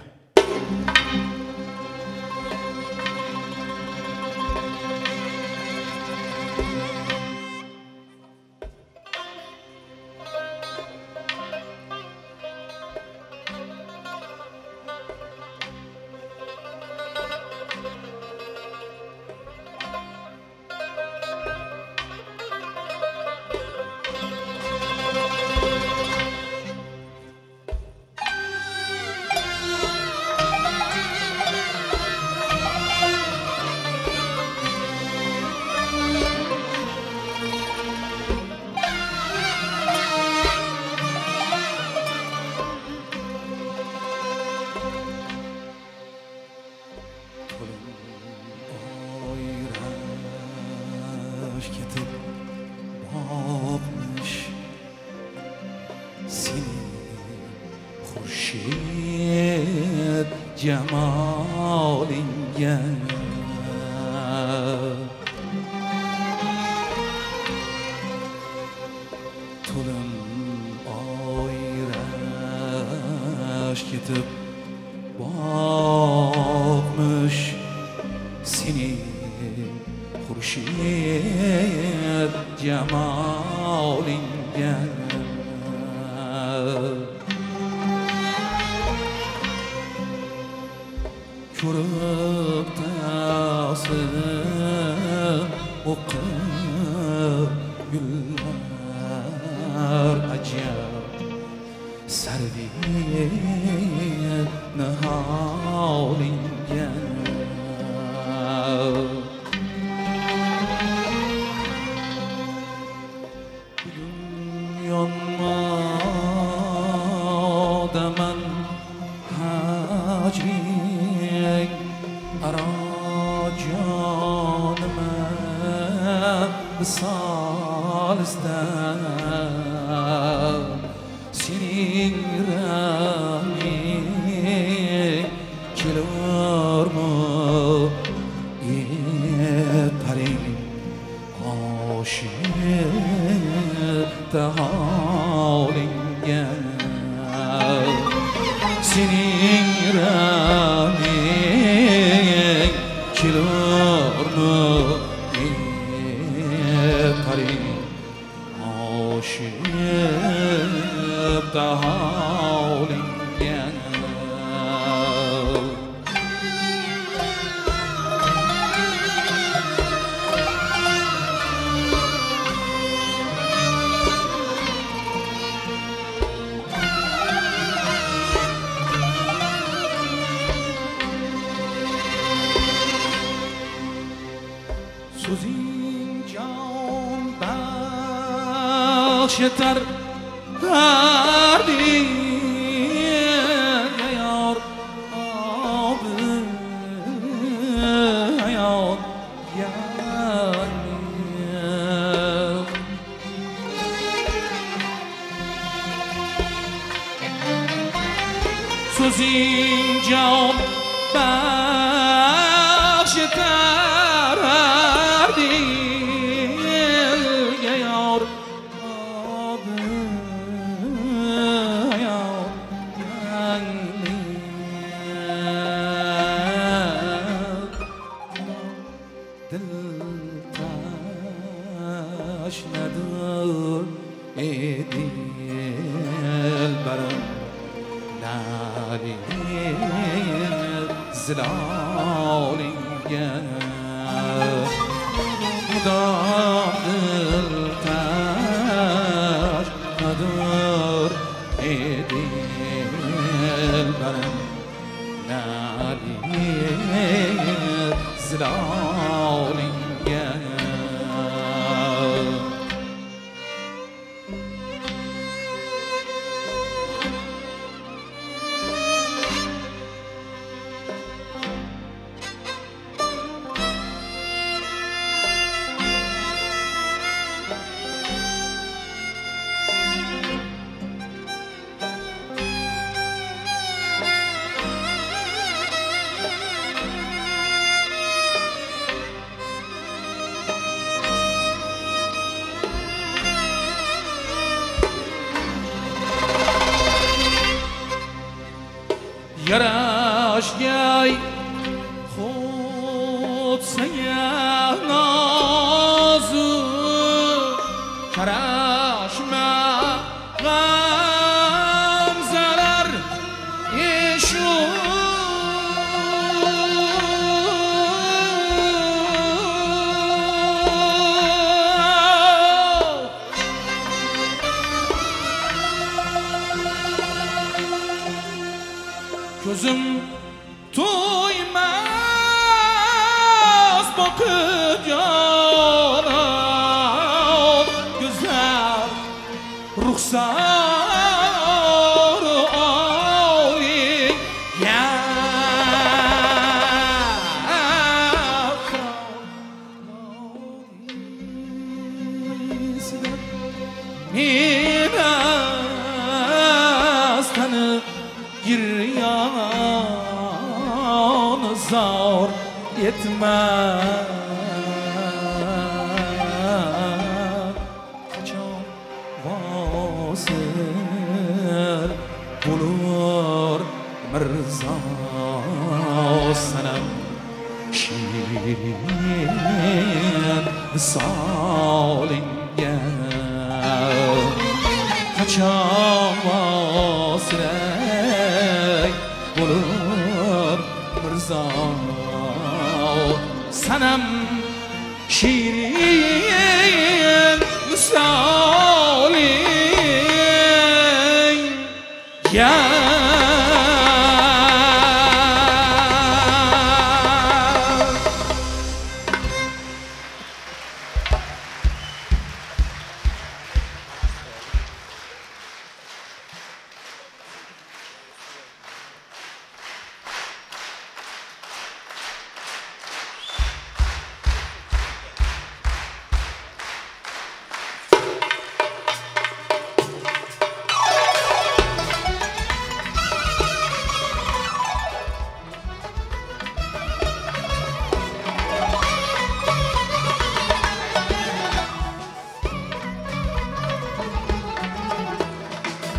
Yonma da man تاجری ارا جانم بسالستم سیرمی کلور مو یه پری عاشق تهالیم سیرمی کلور مو یه پری عاشق تهالیم سوزین جان بخشتر کردی یار آب یار سوزین جان بخشتر یار آب یار دل تاش ندار ای دل برم نالی زلالی دل تاش ندار ای دل برم نالی زلالی یارش یای خود سیاه نازو کرش ما غم زرر ایشو gözüm doymaz bakıp yanan güzel ruhsar Ali ya miras tanı giryan zor yetmez kaçan vasıl bulur mirza sanam şirin salinge kaçan vasıl bulur mirza sanam şirin salinge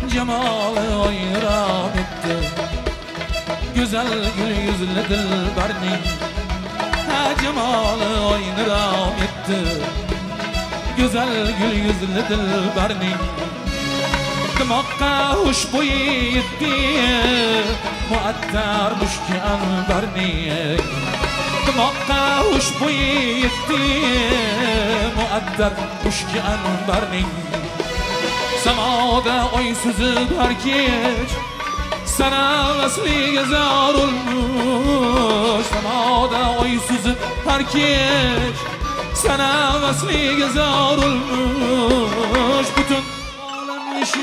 jamoli oyron etdi Güzel gül yüzlü dilberning ha jamoli oyron etdi Güzel gül yüzlü dilberning Dimoqqa xushbo'y yetdi muattar mushki anbarning Dimoqqa xushbo'y yetdi muattar mushki anbarning Samoda oy suzib har kech sana vasliga zor olmush Samoda oy suzib har kech sana vasliga zor olmush Butun olam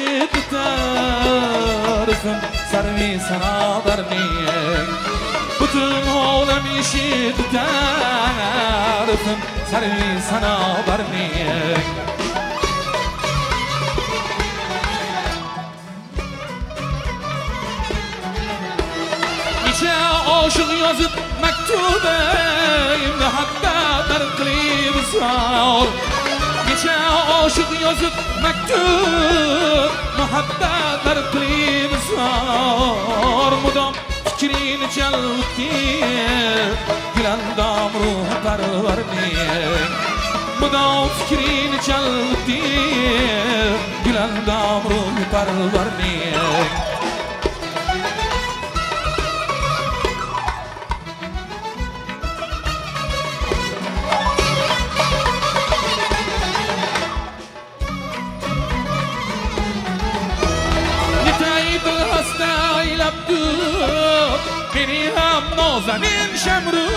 eshittar sarvi sanodarning Butun olam eshittar sarvi sanodarning Aşık yazıp mektube muhabbetler kılıb ısrar Geçe aşık yazıp mektup muhabbetler kılıb ısrar Mudam fikrini çalıpti gülen dam ruh perverning Mudam fikrini çalıpti gülen dam ruh perverning Beni ham nozanin shamru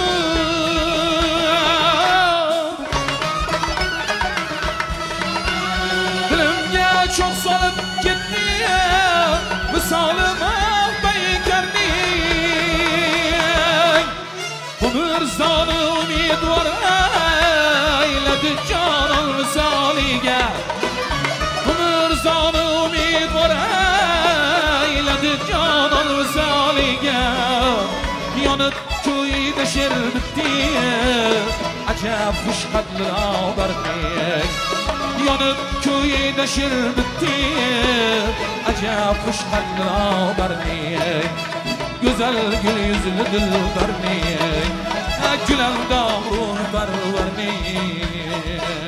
Dilimga cho'q solib ketdi Misolim baykarning Umrzoni umidvor ayladi jonon misoliga Umrzoni umidvor ayladi jonon misoliga Yonib ko'yda sherbitdi ajab xush qadli obarning Yonib ko'yda sherbitdi ajab xush qadli obarning Go'zal gul yuzli dilbarning gülen davruh parvarning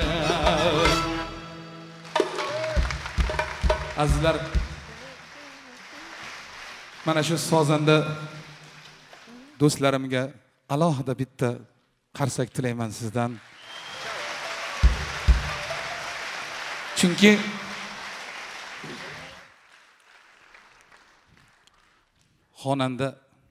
Azizlar mana shu sozanda do'stlarimga alohida bitta qarsak tilayman sizdan. Chunki xonanda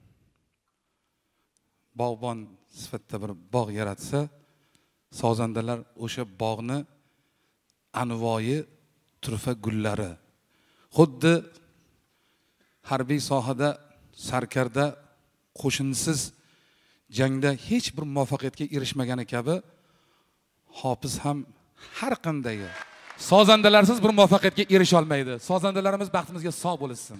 bog'bon sifatida bir bog' yaratsa, sozandalar o'sha bog'ni anvoyi turfa gullari, xuddi harbiy sohada sarkarda qo'shinsiz jangda hech bir muvaffaqiyatga erishmagani kabi hofiz ham har qanday sozandalarsiz bir muvaffaqiyatga erisha olmaydi. Sozandalarimiz baxtimizga sog' bo'lsin.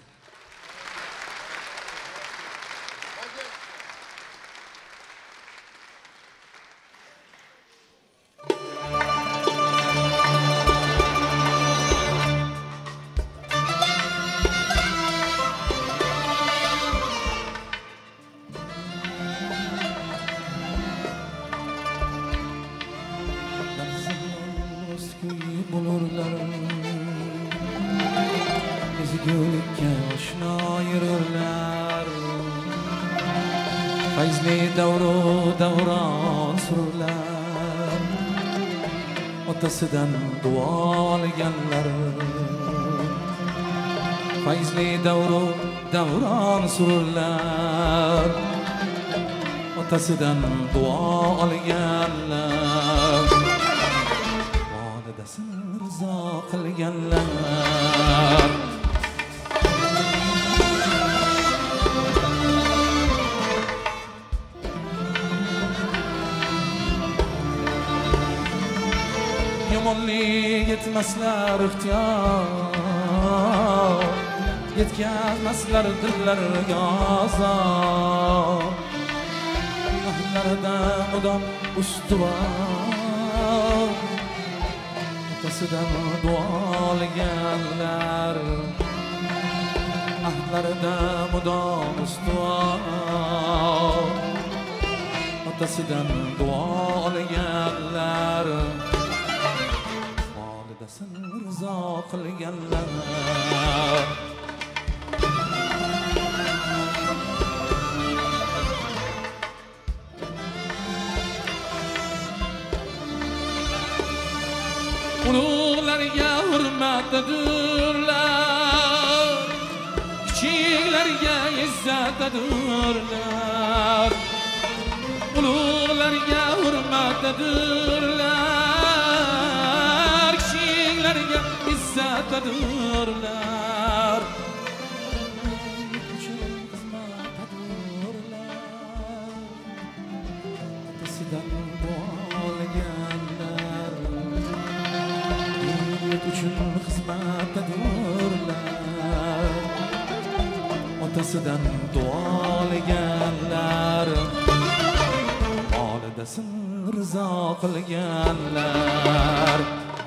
Otasidan duo olganlar fayzli davru davron sururlar otasidan duo olganlar volidasini rizo qilganlar yomonlik yetmaslar ixtiyor yetkazmaslar dillarga azob ahlarida mudom ustuvor otasidan duo olganlar ahdlarida mudom ustuvor otasidan duo olganlar volidasin rizo qilganlar ulug'larga hurmatdadirlar kichiklarga izzatdadirlar ulug'larga hurmatdadirlar kichiklarga izzatdadirlar uchun xizmatdadirlar otasidan duo olganlar uchun xizmatdadirlar otasidan duo olganlar volidasin rizo qilganlar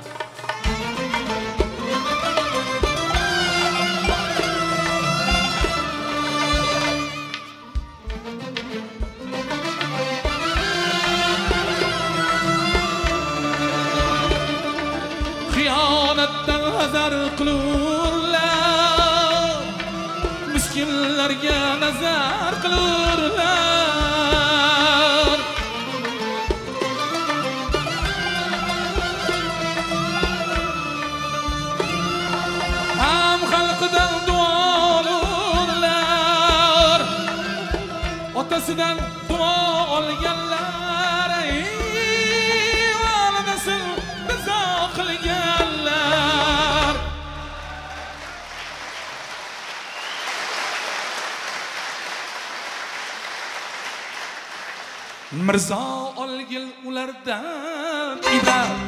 xiyonatdan hazar qilurlar miskinlarga nazar qilurlar ham xalqidan duo olurlar otasidan duo olganlar volidasin rizo qilganlar mirzo olgil ulardan ibrat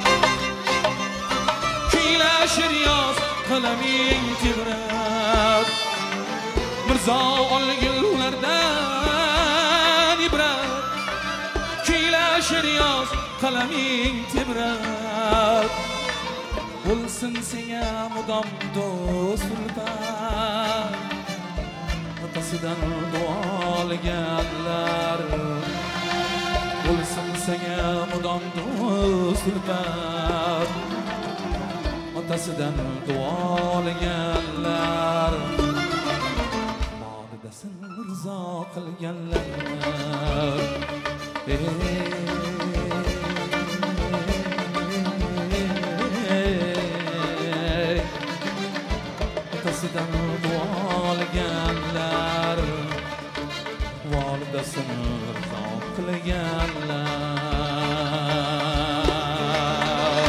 kuylashir yoz qalaming tebrat mirzo olgil ulardan ibrat kuylashir yoz qalaming tebrat bo'lsin senga mudom do'st sultan otasidan duo olganlar bo'lsin senga mudom do'st sultan otasidan duo olganlar volidasin rizo qilganlar otasidan duo olganlar volidasin rizo qilganlar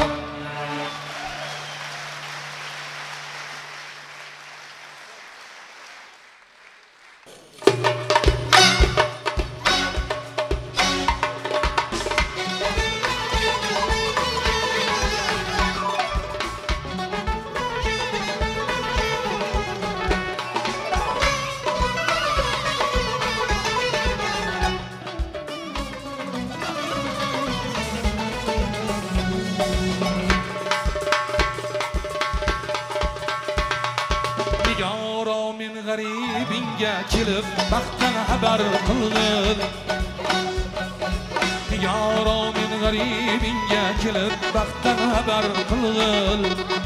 kelib baxtdan xabar qilg'il yoro men g'aribingga kelib baxtdan xabar qilg'il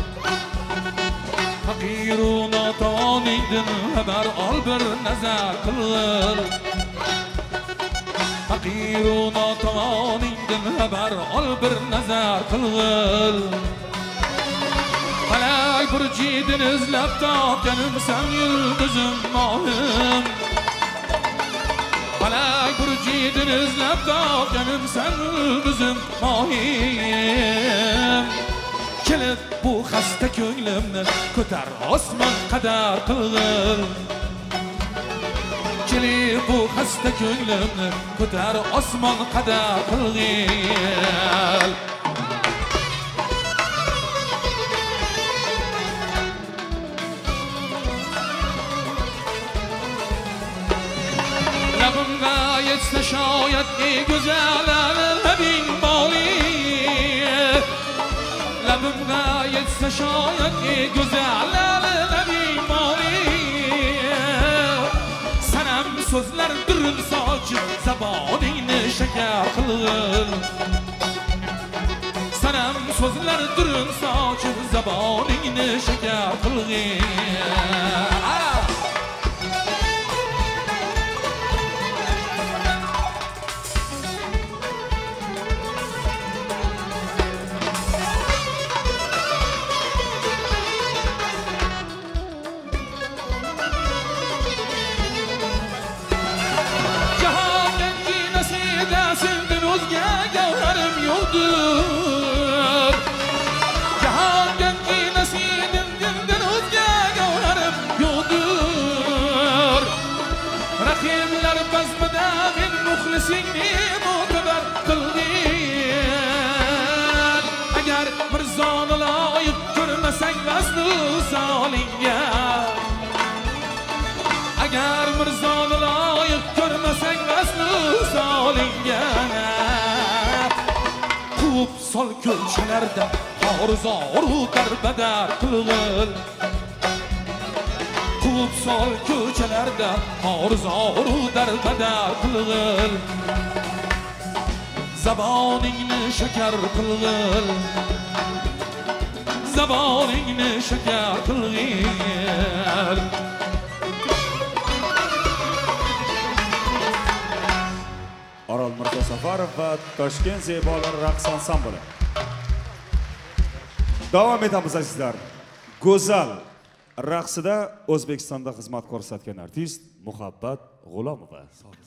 faqiru notoningdan xabar ol bir nazar qilg'il faqiru notoningdan xabar ol bir nazar qilg'il Falak burciden izlab topganim sen yulduzim mohim Falak burciden izlab topganim sen yulduzim mohim Kelib bu xasta ko'nglimni ko'tar osmon qadar qilg'il Kelib bu xasta ko'nglimni ko'tar osmon qadar qilg'il yetse şayet ey güzel labin bali Labimga yetse şayet ey güzel labin bali so'zlar durun sochib zaboningni shakar qilg'il sanam so'zlar durun sochib zaboningni shakar qilg'il muxlisingni mo'tabar qilgin agar mirzoni loyiq ko'rmasang vaslu solingga agar mirzoni loyiq ko'rmasang vaslu solingga quvib sol ko'chalarda horzoru darbadar qilg'il quvib sol ko'chalarda horzoru darbadar qilg'il zaboningni shakar qilg'il zaboningni shakar qilg'il Orol Mirzo Safarov va Toshkent Zebolar raqs ansambli. Davom etamiz azizlar. Go'zal raqsida O'zbekistonda xizmat ko'rsatgan artist Muhabbat G'ulomova.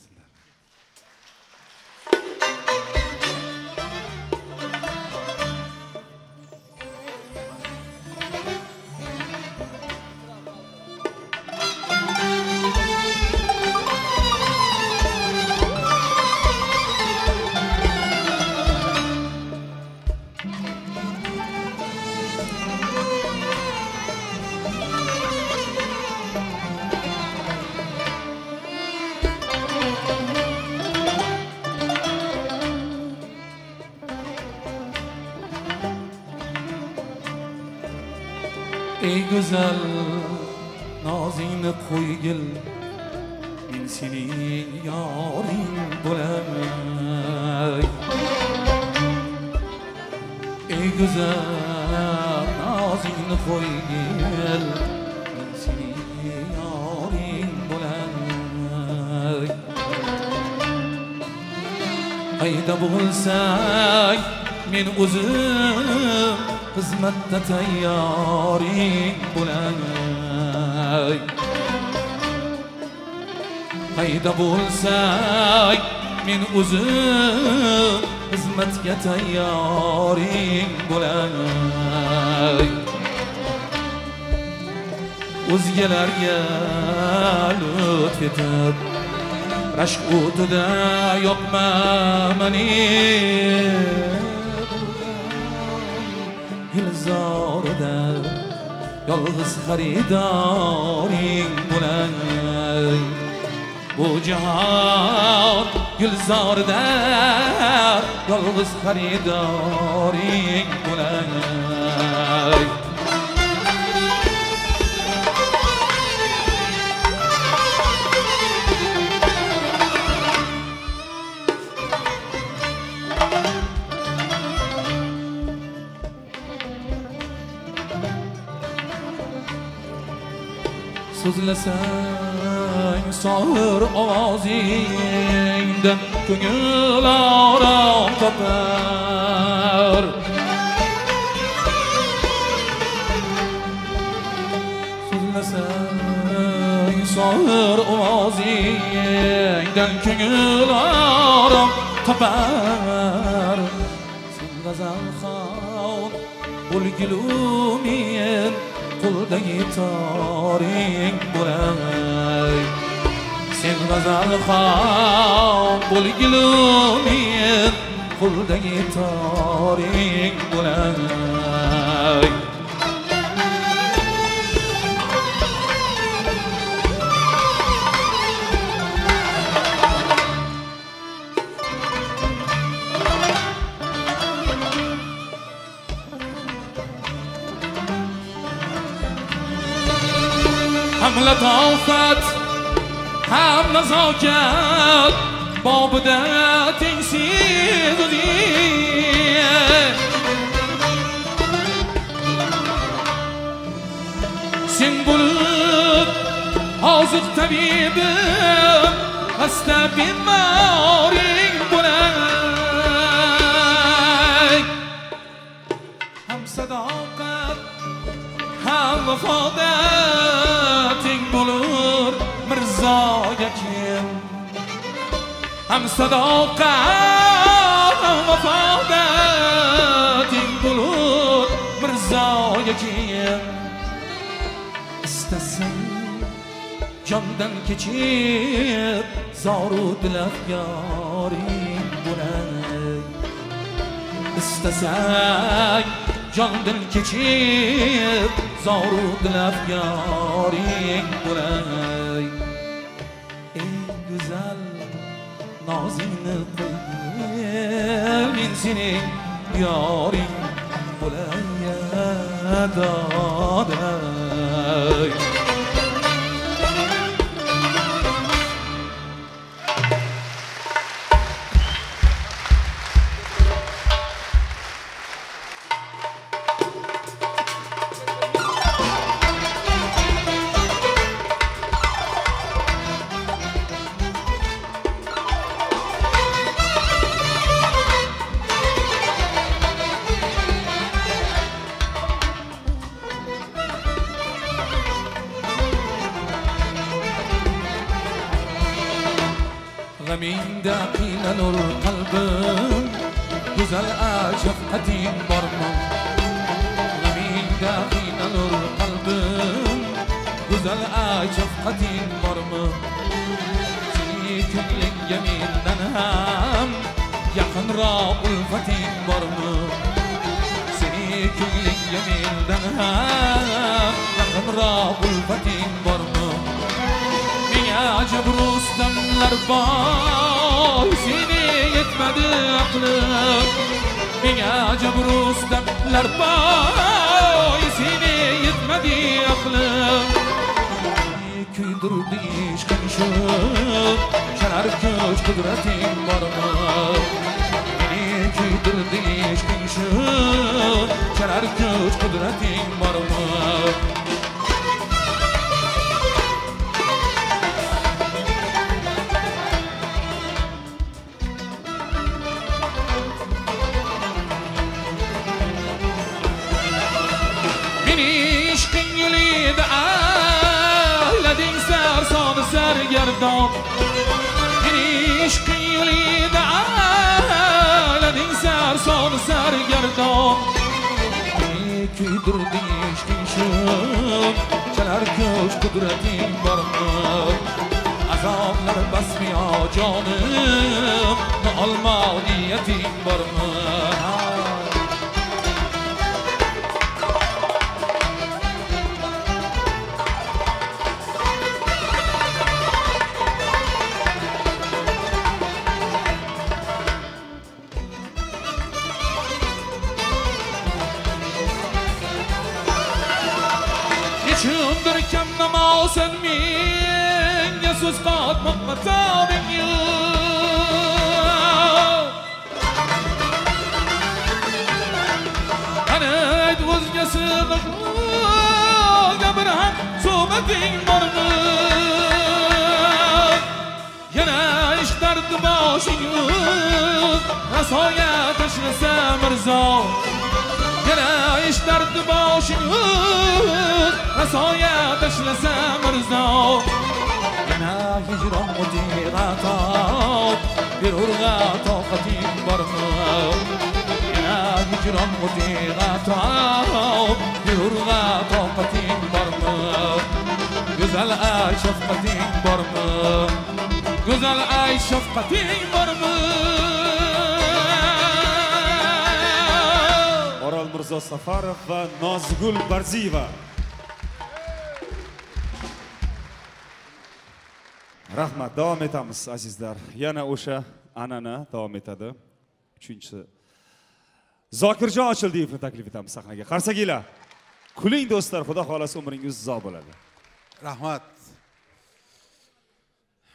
ey güzel nazingni qo'ygil men sening yoring bo'laman ey güzel nazingni qo'ygil men sening yoring bo'laman qayda bo'lsang men o'zim xizmatda tayyoring bo'laman qayda bo'lsang men o'zim xizmatga tayyoring bo'laman o'zgalarga lutf etib rashk o'tida yoqma meni gulzorida yolg'iz xaridoring bo'laman bu jahon gulzorida yolg'iz xaridoring bo'laman so'zlasang sohir ovozingdan ko'ngil orom topar so'zlasang sohir ovozingdan ko'ngil orom topar sen g'azalxon bo'lgilu men qo'ldagi toring bo'laman sen g'azalxon bo'lgilu men qo'ldagi toring bo'laman hamla tofat ham nazokat bobida tengsiz o'zing. Sen bo'lib hozir tabibim, hasta bemoring bo'lay. Ham sadoqat ham vafoda teng bo'lur mirzoga kim. Ham sadoqat ham vafoda teng bo'lur mirzoga kim. İstasın candan keçip zoru dilab yoring bo'lay. İstasang candan keçip zoru dilab yoring bo'lay. Eng go'zal nozingni qo'yib men sening yoring bo'lay doday. Gamingda qiynalur qalbim, go'zal ashafqating bormi? Gamingda qiynalur qalbim, go'zal ashafqating bormi? Seni ko'nglingga mendan ham yaqinroq ulfating bormi? Seni ko'nglingga mendan ham yaqinroq ulfating bormi? Acab Rustamlar boy, seni yetmedi aqlim. Menga acab Rustamlar boy, seni yetmedi aqlim. Kuydirdi ishqing shu, chalar kuch qudrating bormi? Meni kuydirdi ishqing shu, chalar kuch qudrating bormi? Sergerdon Meni ishqing yo'lida alading sarson sergerdon. Meni kuydirdi ishqing shu, chalar kuch qudrating bormi? Azoblar basmiyo jonim, olmoq niyating bormi? Nechundir kam namosan menga so'z qotmoqqa tobing yo'q. Ana ayt o'zga sig'ib gapirhan suhbating bormi? Yana ish dardi boshing rasoga tashlasa mirzo. Yana ish dardi boshing rasoga tashlasa mirzo. Yana hijron mutig'ato berurg'a toqating bormi? Yana hijron mutig'ato berurg'a toqating bormi? Go'zal ay shafqating bormi? Go'zal ay shafqating bormi? Orol Mirzo Safarov va Nozgul Barziyeva. Rahmat, davom etamiz azizlar. Yana o'sha an'ana davom etadi. Uchinchisi Zokirjon Ochildiyevni taklif etamiz sahnaga. Qarsakinglar. Kuling do'stlar, xudo xolasa umringiz uzoq bo'ladi. Rahmat.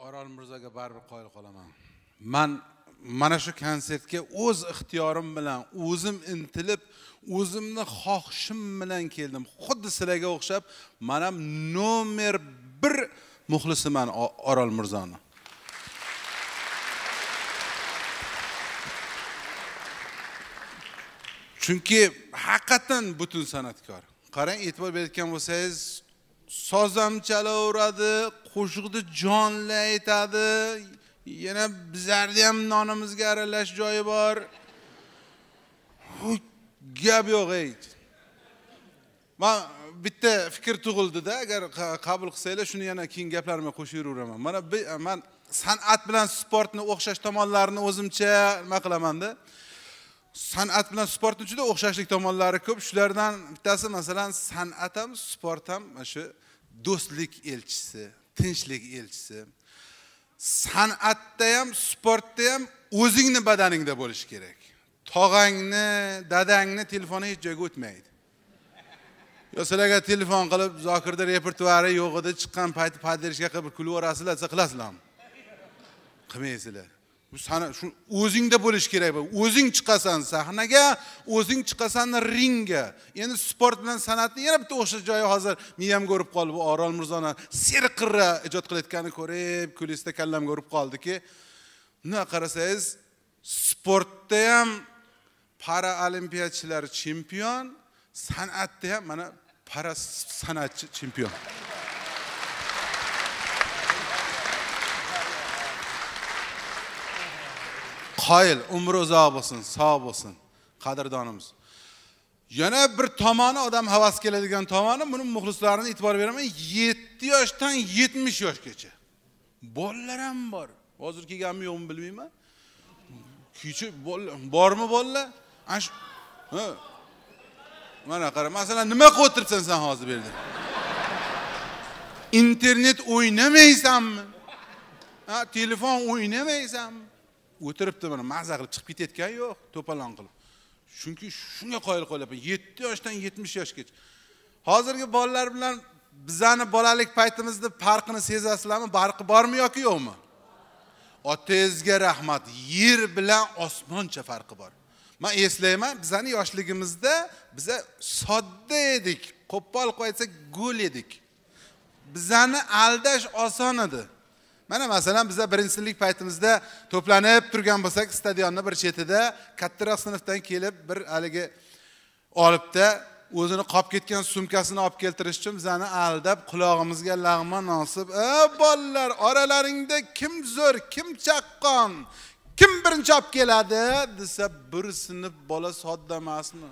Orol Mirzoga baribir qoyil qolaman. Men mana shu konsertga o'z ixtiyorim bilan, o'zim intilib, o'zimni xohishim bilan keldim. Xuddi sizlarga o'xshab, men ham nomer bir muxlisiman Orol Mirzoni. Chunki haqiqatan butun san'atkor. Qarang, e'tibor berayotgan bo'lsangiz, soz ham chalaveradi, qo'shiqni jonli aytadi, yana bizlarni ham nonimizga aralash joyi bor. Gap yo'q ey. Men bitta fikr tug'ildi-da, agar qabul qilsanglar, shuni yana keyin gaplarimga qo'shib yuraveraman. Mana men san'at bilan sportni o'xshash tomonlarini o'zimcha nima qilaman-da. San'at bilan sportning juda o'xshashlik tomonlari ko'p. Shulardan bittasi masalan san'at ham, sport ham shu do'stlik elchisi, tinchlik elchisi. San'atda ham, sportda ham o'zingni badaningda bo'lish kerak. Tog'angni, dadangni telefoni hech joyga o'tmaydi. Yo sizlarga telefon qilib, Zokirda repertuari yo'q edi, chiqqan payti padderishga qilib kulib o'rasizlar, desa qilasizlarmi? Qilmaysizlar. Bu sana shu o'zingda bo'lish kerak. O'zing chiqasan sahnaga, o'zing chiqasan ringga. Endi sport bilan san'atning yana bitta o'xshash joyi hozir miyam ko'rib qoldi. Bu Orol Mirzoni serqirra ijod qilayotganini ko'rib, kulisda kallam ko'rib qoldiki, nima qarasangiz, sportda ham para olimpiyachilar chempion, san'atda ham mana para san'atchi chempion. Qoyil, umri uzoq bo'lsin, sog' bo'lsin, qadrdonimiz. Yana bir tomoni odam havas keladigan tomoni, buni muxlislarini e'tibor beraman, yetti yoshdan yetmish yoshgacha. Bolalar ham bor. Hozir kelganmi yo'qmi bilmayman. Kichi bormi bolalar? Ash ha. Mana qara, masalan, nima qilib o'tiribsan sen hozir bu yerda? Internet o'ynamaysanmi? Ha, telefon o'ynamaysanmi? O'tiribdi mana maza qilib chiqib ketayotgan yo'q, to'palon qilib. Chunki shunga qoyil qo'yapman, yetti yoshdan yetmish yoshgacha. Hozirgi bolalar bilan bizani bolalik paytimizda farqini sezasizlarmi? Farqi bormi yoki yo'qmi? Otangizga rahmat, yer bilan osmoncha farqi bor. Men eslayman, bizani yoshligimizda biza sodda edik, qo'pol qo'ysa go'l edik. Bizani aldash oson edi. Mana masalan bizda birinchi sinflik paytimizda to'planib turgan bo'lsak, stadionning bir chetida kattaroq sinfdan kelib bir haligi olibda o'zini qolib ketgan sumkasini olib keltirish uchun bizani aldab qulog'imizga lag'ma nosib, "Ey bolalar, oralaringda kim zo'r, kim chaqqon, kim birinchi olib keladi?" desa, bir sinf bola sodda emasmi?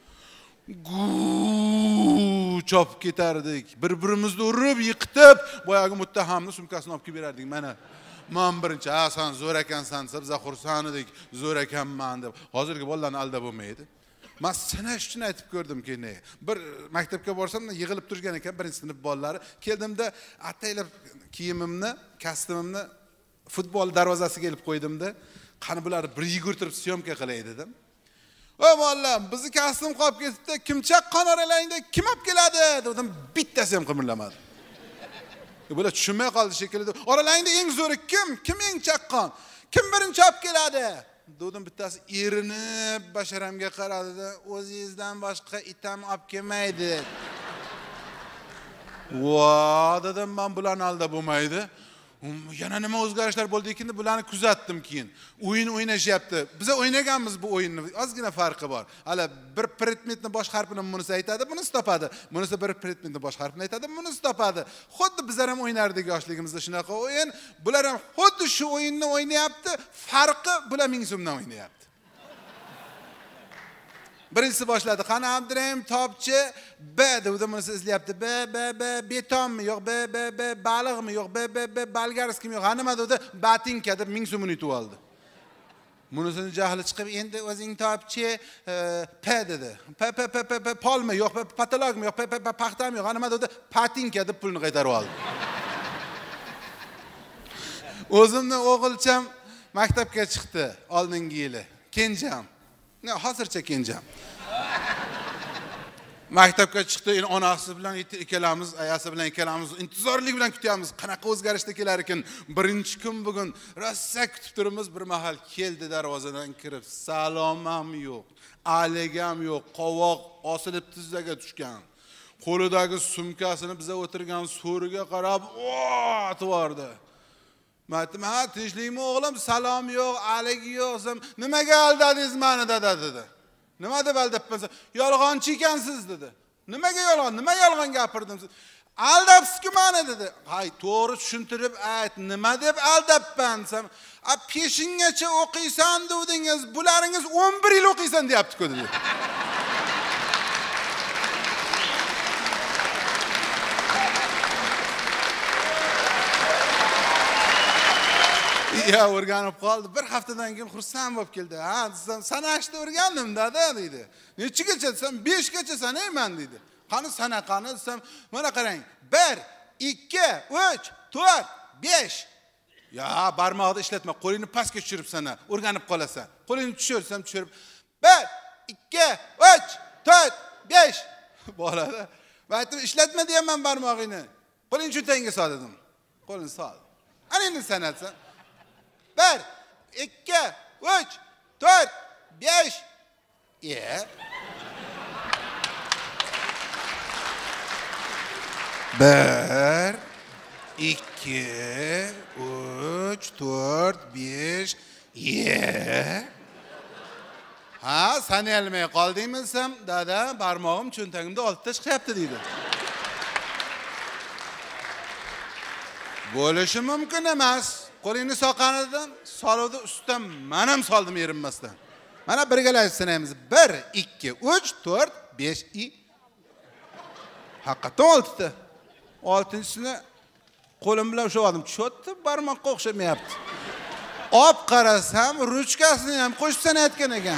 Gu chopib ketardik. Bir-birimizni urib, yiqitib, boyagi muttahamni sumkasini olib kelib berardik. Mana men birinchi, "Ha, sen zo'r ekansan" deb biz xursand edik, "Zo'r ekanman" deb. Hozirgi bolalarni aldab bo'lmaydi. Men sanash uchun aytib ko'rdimki, ne. Bir maktabga borsam, yig'ilib turgan ekan birinchi sinf bolalari. Keldimda, ataylab kiyimimni, kostyumimni futbol darvozasiga kelib qo'ydimda, qani bularni bir yugurtirib syomka qilay dedim. "O mollam, bizni kostyum qolib ketibdi. Kim chaqqon oralaringda kim olib keladi?" dedim. Bittasi ham qimirlamadi. Bular tushunmay qoldi shekilli. "Oralaringda eng zo'ri kim? Kim eng chaqqon? Kim birinchi olib keladi?" dedim. Bittasi erinib basharamga qaradi-da, "O'zingizdan boshqa itam olib kelmaydi." "Vo", dedim, "men bularni aldab bo'lmaydi." Yana nima o'zgarishlar bo'ldi ekan, bularni kuzatdim keyin. O'yin o'ynashyapti. Biz o'ynaganmiz bu o'yinni. Ozgina farqi bor. Hali bir predmetni bosh harfini bunisi aytadi, bunisi topadi. Bunisi bir predmetni bosh harfini aytadi, bunisi topadi. Xuddi bizlar ham o'ynardik yoshligimizda shunaqa o'yin. Bular ham xuddi shu o'yinni o'ynayapti. Farqi bular ming so'mdan o'ynayapti. Birinchisi boshladi. "Qani Abdurahim topchi B" dedi, bunisi izlayapti. "B B B betonmi? Yo'q, B B B baliqmi? Yo'q, B B B bolgarskimi? Yo'q, nima dedi? Batinka deb ming so'mini yutib oldi. Bunisini jahli chiqib, "Endi o'zing topchi P" dedi. "P P P P polmi? Yo'q, patologmi? Yo'q, P P P paxtami? Yo'q, nima dedi? Patinka deb pulni qaytarib oldi." O'zimni o'g'ilcham maktabga chiqdi oldingi yili. Kenjam. Ne, hozircha kenjam. maktabga chiqdi, endi onasi bilan ikkalamiz, ayasi bilan ikkalamiz intizorlik bilan kutyapmiz. Qanaqa o'zgarishda kelar ekan? Birinchi kun bugun rosa kutib turibmiz. Bir mahal keldi, darvozadan kirib, salomam yo'q, alegam yo'q, qovoq osilib tizzaga tushgan. Qo'lidagi sumkasini biza o'tirgan so'riga qarab, o'tib bordi. Men aytdim, "Ha, tinchlikmi o'g'lim? Salom yo'q, alegi yo'q." "Nimaga aldadingiz meni, dada?" dedi. "Nima deb aldabman?" "Yolg'onchi ekansiz" dedi. "Nimaga yolg'on? Nima yolg'on gapirdim siz?" "Aldabsiz-ku meni" dedi. "Hay, to'g'ri tushuntirib ayt, nima deb aldabman desam, "A peshingacha o'qiysan dedingiz, bularingiz o'n bir yil o'qiysan" deyapti-ku" dedi. Ya o'rganib qoldi. Bir haftadan keyin xursand bo'lib keldi. "Ha, desam, sanashni o'rgandim dada" dedi. "Nechagacha?" desam, besh gacha sanayman dedi. "Qani sanaqani?" desam, "Mana qarang. bir, ikki, uch, to'rt, besh." "Ya, barmoqni ishlatma, qo'lingni pastga tushirib sana, o'rganib qolasan." Qo'lingni tushirsam tushirib, bir, ikki, uch, to'rt, besh. Bo'ladi. Men aytdim, "Ishlatma deyapman barmog'ingni. Qo'lingni cho'ntagingga sol" dedim. Qo'lini sol. Ana endi sanatsan. bir, ikki, uch, to'rt, besh. Ye. bir, ikki, uch, to'rt, besh. Ye. "Ha, sanayolmay qoldingmi?" desam, "Dada, barmog'im cho'ntagimda oltita chiqyapti" deydi. Bo'lishi mumkin emas. Qo'lingni soqqanidan soluvdi ustidan men ham soldim erinmasdan. Mana birgalikda sanaymiz. bir, ikki, uch, to'rt, besh. Haqiqatan oltita. oltinchisini qo'lim bilan ushladim. Cho'tti barmoqqa o'xshamayapti. Olib qarasam, ruchkasini ham qo'shib sanayotgan ekan.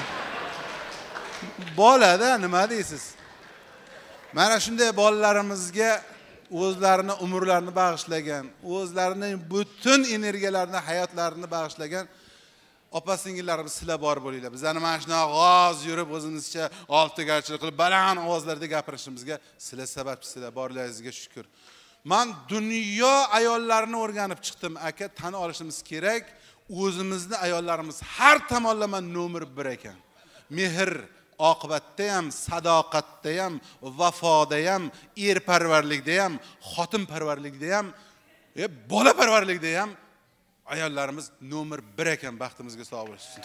Bolada nima deysiz? Mana shunday bolalarimizga o'zlarini umrlarini bag'ishlagan, o'zlarining butun energiyalarini, hayotlarini bag'ishlagan opa-singillarimiz sizlar bor bo'linglar. Bizani mana shuna g'oz yurib o'zimizcha oltigarchilik qilib baland ovozlarda gapirishimizga sizlar sababchisizlar, borlaringizga shukr. Men dunyo ayollarini o'rganib chiqdim, aka, tan olishimiz kerak, o'zimizni ayollarimiz har tomonlama nomer bir ekan. Mehr oqibatda ham, sadoqatda ham, vafoda ham, erparvarlikda ham, xotinparvarlikda ham, e bolaparvarlikda ham ayollarimiz nomer bir ekan. Baxtimizga sog' bo'lsin.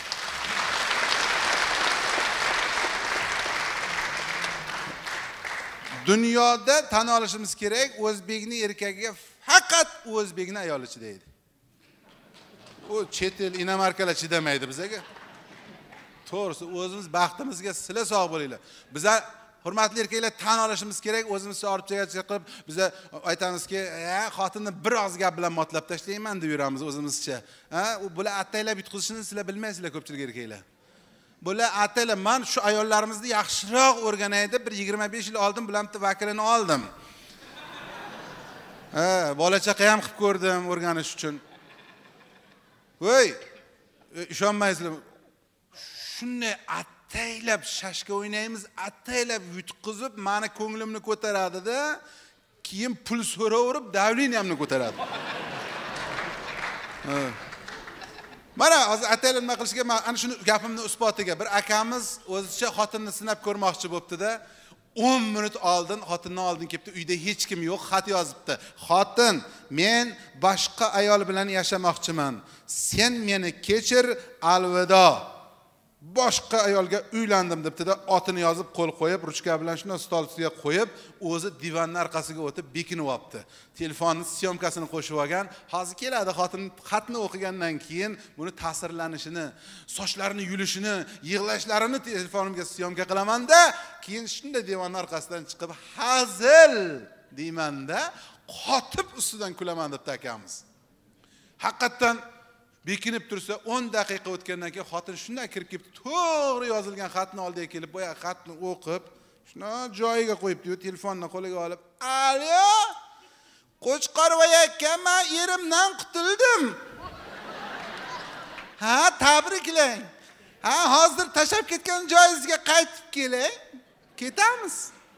Dunyoda tan olishimiz kerak, o'zbekning erkagiga faqat o'zbekning ayoli chidaydi. U chet el, inomarkalar chidamaydi bizaga. To'g'risi, o'zimiz baxtimizga sizlar sog' bo'linglar. Biza hurmatli erkaklar tan olishimiz kerak, o'zimizcha ortiqcha qilib biza aytamizki, "Ya, xotinni bir oz gap bilan motlab tashlayman" deb yuramiz o'zimizcha. Ha, u bular ataylab yutqizishini sizlar bilmaysizlar ko'pchilik erkaklar. Bular ataylar, men shu ayollarimizni yaxshiroq o'rganaydi, bir yigirma besh yil oldin bularni vakilini oldim. Ha, bola chaqa ham qilib ko'rdim o'rganish uchun. Voy, ishonmaysizlar. Shunday ataylab shashka o'ynaymiz, ataylab yutqizib, meni ko'nglimni ko'taradi-da, keyin pul so'raverib, davleniyamni ko'taradi. Mana hozir ataylab nima qilishga, men ana shuni gapimning isbotiga bir akamiz o'zicha xotinni sinab ko'rmoqchi bo'pti-da, o'n minut oldin xotindan oldin kelibdi, uyda hech kim yo'q, xat yozibdi. "Xotin, men boshqa ayol bilan yashamoqchiman. Sen meni kechir, alvido. Boshqa ayolga uylandim" debdi-da, otini yozib, qo'l qo'yib, ruchka bilan shuna stol ustiga qo'yib, o'zi divanning orqasiga o'tib bekinib olibdi. Telefonning syomkasini qo'shib olgan. Hozir keladi xotin xatni o'qigandan keyin buni ta'sirlanishini, sochlarini yulishini, yig'lashlarini telefonimga syomka qilaman-da, keyin shunday divanning orqasidan chiqib, "Hazil" deyman-da, qotib ustidan kulaman debdi akamiz. Haqiqatan bekinib tursa, o'n daqiqa o'tgandan keyin xotin shunday kirib kelibdi, to'g'ri yozilgan xatni oldiga kelib, boya xatni o'qib, shuna joyiga qo'yibdi-yu, telefonni qo'liga olib, "Alo, Qo'chqorvoy aka, men erimdan qutuldim. Ha, tabriklang. Ha, hozir tashab ketgan joyingizga qaytib keling. Ketamiz."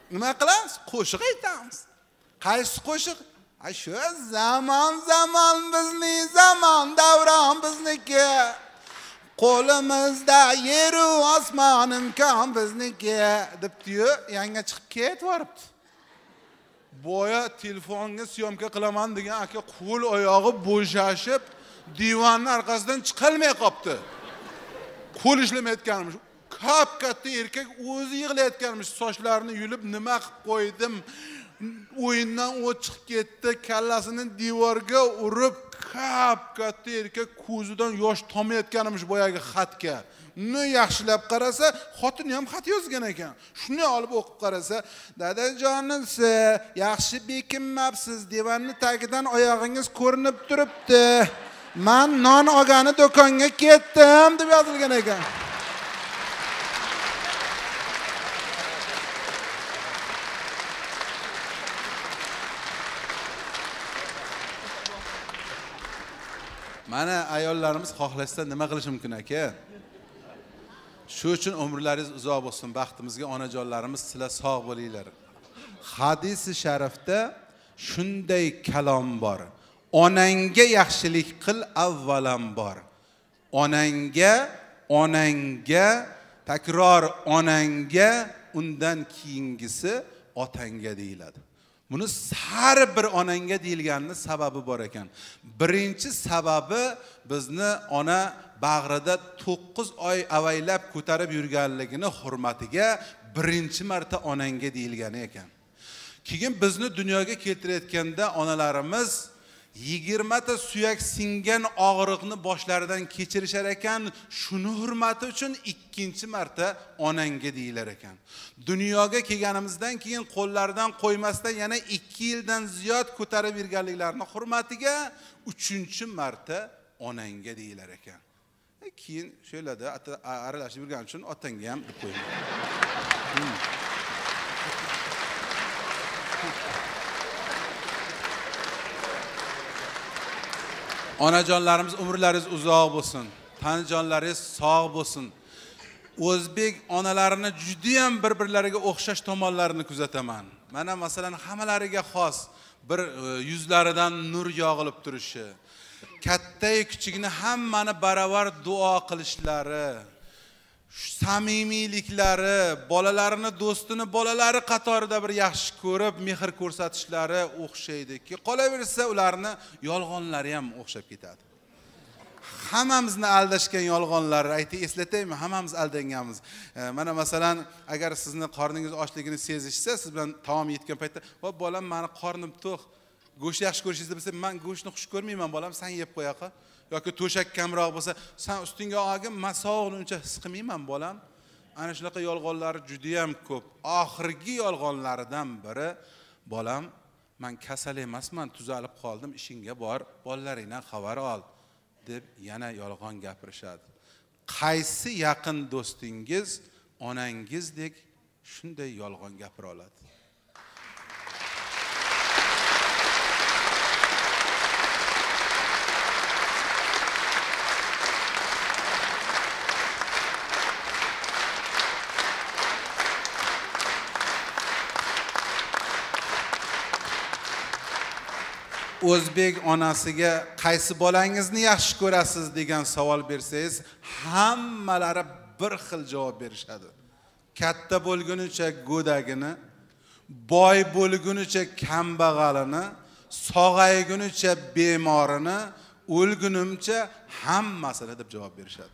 nima qilamiz? Qo'shiq aytamiz. Qaysi qo'shiq? Ay shu zamon zamon bizning zamon, davron bizniki. Qo'limizda yer u osmon imkon bizniki debdi-yu, yanga chiqib ketvoribdi. Boya telefonga syomka qilaman degan aka qo'l oyog'i bo'shashib, divanning orqasidan chiqolmay qopti. Qo'l ishlamayotganmish. Kap katta erkak o'zi yig'layotganmish, sochlarini yulib nima qilib qo'ydim? O'yindan o't chiqib ketdi, kallasini devorga urib, kap katta erkak ko'zidan yosh tomayotganmish boyagi xatga. Uni yaxshilab qarasa, xotini ham xat yozgan ekan. Shuni olib o'qib qarasa, dadajonim, siz yaxshi bekinmabsiz, divanning tagidan oyog'ingiz ko'rinib turibdi. Men non olgani do'konga ketdim deb yozilgan ekan. Mana ayollarimiz xohlashsa nima qilish mumkin aka? Shu uchun umrlaringiz uzoq bo'lsin, baxtimizga onajonlarimiz sizlar sog' bo'linglar. Hadisi sharifda shunday kalom bor. Onangga yaxshilik qil avvalambor. Onangga, onangga, takror onangga, undan keyingisi otangga deyiladi. Buni har bir onangga deyilganning sababi bor ekan. Birinchi sababi bizni ona bag'rida to'qqiz oy avaylab ko'tarib yurganligini hurmatiga birinchi marta onangga deyilgani ekan. Keyin bizni dunyoga keltirayotganda onalarimiz yigirma ta suyak singan og'riqni boshlaridan kechirishar ekan, shuni hurmati uchun ikkinchi marta onangga deyilar ekan. Dunyoga kelganimizdan keyin qo'llaridan qo'ymasdan yana ikki yildan ziyod ko'tarib yurganliklarini hurmatiga uchinchi marta onangga deyilar ekan. Keyin sho'larda aralashib yurgan uchun otangga ham deb qo'ying. Onajonlarimiz umrlaringiz uzoq bo'lsin. Tanijonlaringiz sog' bo'lsin. O'zbek onalarini juda ham bir-birlariga o'xshash tomonlarini kuzataman. Mana masalan hammalariga xos bir yuzlaridan nur yog'ilib turishi, katta kichikni hammani baravar duo qilishlari, samimiyliklari, bolalarini do'stini bolalari qatorida bir yaxshi ko'rib, mehr ko'rsatishlari o'xshaydiki, qolaversa ularni yolg'onlari ham o'xshab ketadi. Hammamizni aldashgan yolg'onlarni aytib eslataymi? Hammamiz aldanganmiz. Mana masalan, agar sizni qorningiz ochligini sezishsa, siz bilan taom yetgan paytda, "Voy bolam, meni qornim to'q. Go'sht yaxshi ko'rishingizni bilsam, men go'shtni xush ko'rmayman, bolam, sen yeb qo'yaqa." yoki to'shak kamroq bo'lsa, "Sen ustingga olgin, men sog'ni uncha his qilmayman, bolam." Ana shunaqa yolg'onlari juda ham ko'p. Oxirgi yolg'onlaridan biri, "Bolam, men kasal emasman, tuzalib qoldim, ishingga bor, bolalaringdan xabar ol" deb yana yolg'on gapirishadi. Qaysi yaqin do'stingiz onangizdek shunday yolg'on gapira oladi? O'zbek onasiga qaysi bolangizni yaxshi ko'rasiz degan savol bersangiz, hammalari bir xil javob berishadi. Katta bo'lgunicha go'dagini, boy bo'lgunicha kambag'alini, sog'aygunicha bemorini, o'lgunimcha hammasini deb javob berishadi.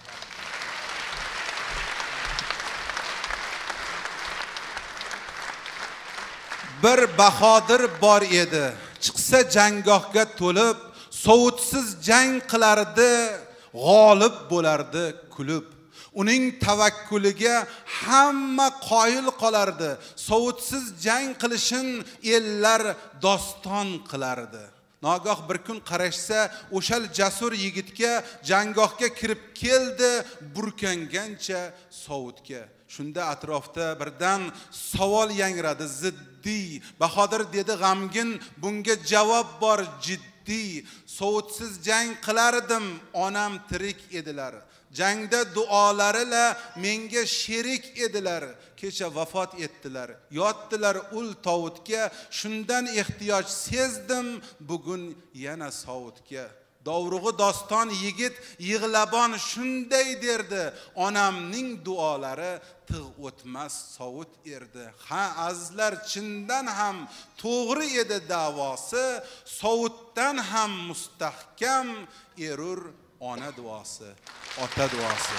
Bir bahodir bor edi. Chiqsa janggohga to'lib, sovutsiz jang qilardi, g'olib bo'lardi kulib. Uning tavakkuliga hamma qoyil qolardi. Sovutsiz jang qilishin ellar doston qilardi. Nagoh bir kun qarashsa, o'shal jasur yigitga janggohga kirib keldi, burkangancha sovutga. Shunda atrofda birdan savol yangradi, ziddiy. Bahodir dedi g'amgin, bunga javob bor jiddiy. Sovutsiz jang qilardim, onam tirik edilar. Jangda duolarilar menga sherik edilar. Kecha vafot etdilar. Yotdilar ul tovutga. Shundan ehtiyoj sezdim bugun yana sovutga. Dovrug'i doston yigit yig'labon shunday derdi. Onamning duolari tig' o'tmas sovut erdi. Ha azizlar, chindan ham to'g'ri edi da'vosi, sovutdan ham mustahkam erur ona duosi, ota duosi.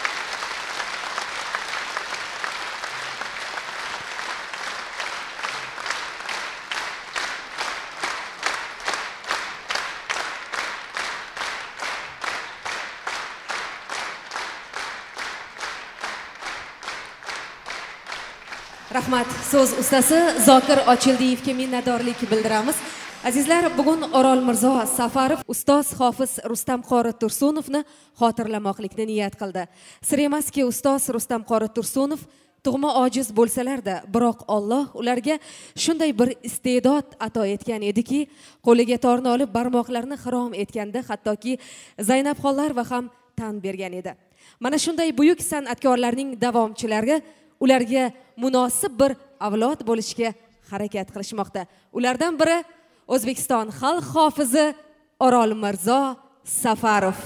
Rahmat. So'z ustasi Zokir Ochildiyevga minnatdorlik bildiramiz. Azizlar, bugun Orol Mirzo Safarov ustoz hofiz Rustam Qori Tursunovni xotirlamoqlikni niyat qildi. Sir emaski, ustoz Rustam Qori Tursunov tug'ma ojiz bo'lsalarda, biroq Alloh ularga shunday bir iste'dod ato etgan ediki, qo'liga torni olib barmoqlarini xirom etganda hattoki Zaynab xonlar va ham tan bergan edi. Mana shunday buyuk san'atkorlarning davomchilari ularga munosib bir avlod bo'lishga harakat qilishmoqda. Ulardan biri O'zbekiston xalq hofizi Orol Mirzo Safarov.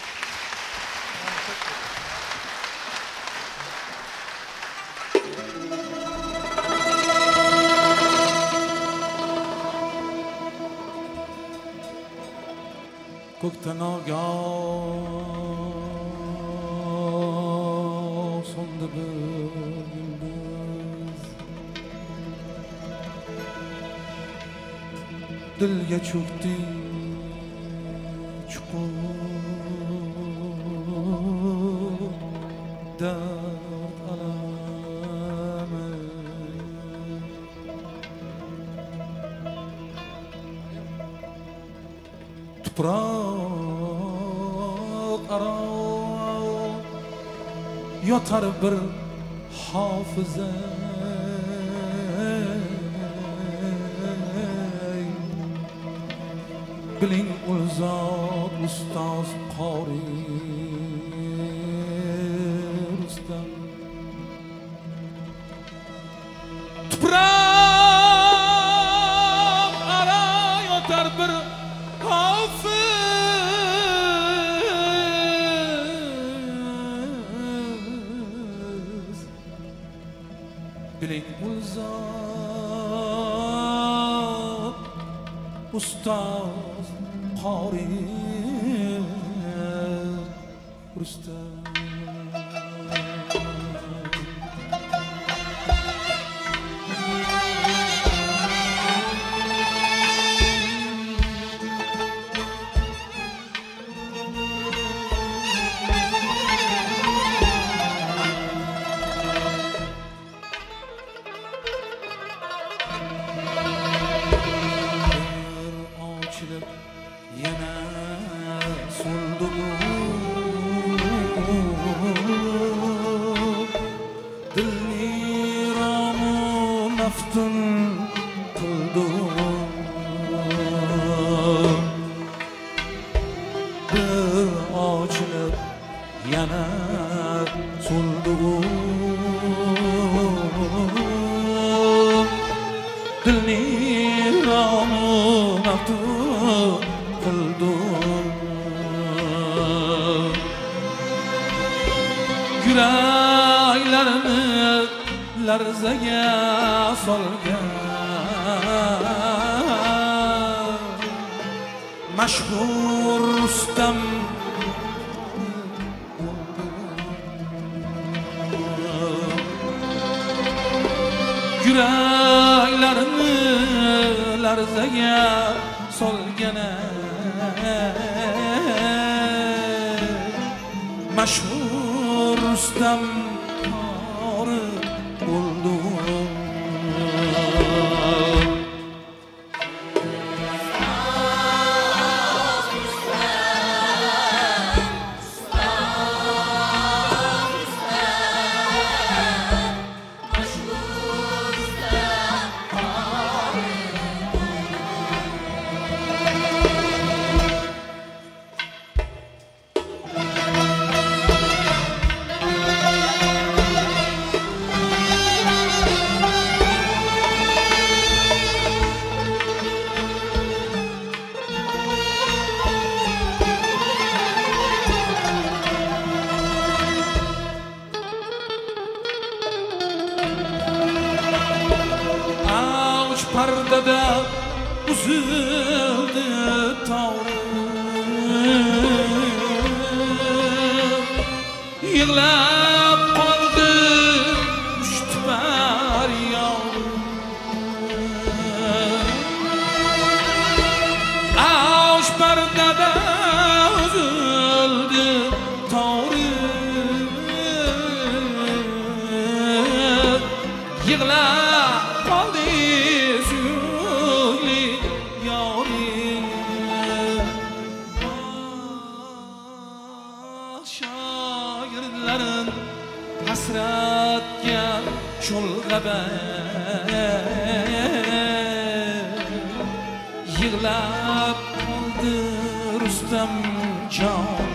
Ko'kdan olgan so'ndi bir yulduz, dilga cho'kdi chuqur dard alami. Tuproq aro yotar bir hofiza, biling ul zot ustoz qori Rustam. Tuproq aro yotar bir hofiz, biling ul zot ustoz qori Rustam. Mashhur Rustam yuraklarni larzaga solgana, mashhur Rustam qori bo'ldi. perdada uzildi tavrim yig'lab qoldi mushtipar yavrum osh perdada uzildi tavrim yig'lab qoldi suyukli yorim shoirlarim hasratga cho'lg'aba yig'lab qoldi Rustamjon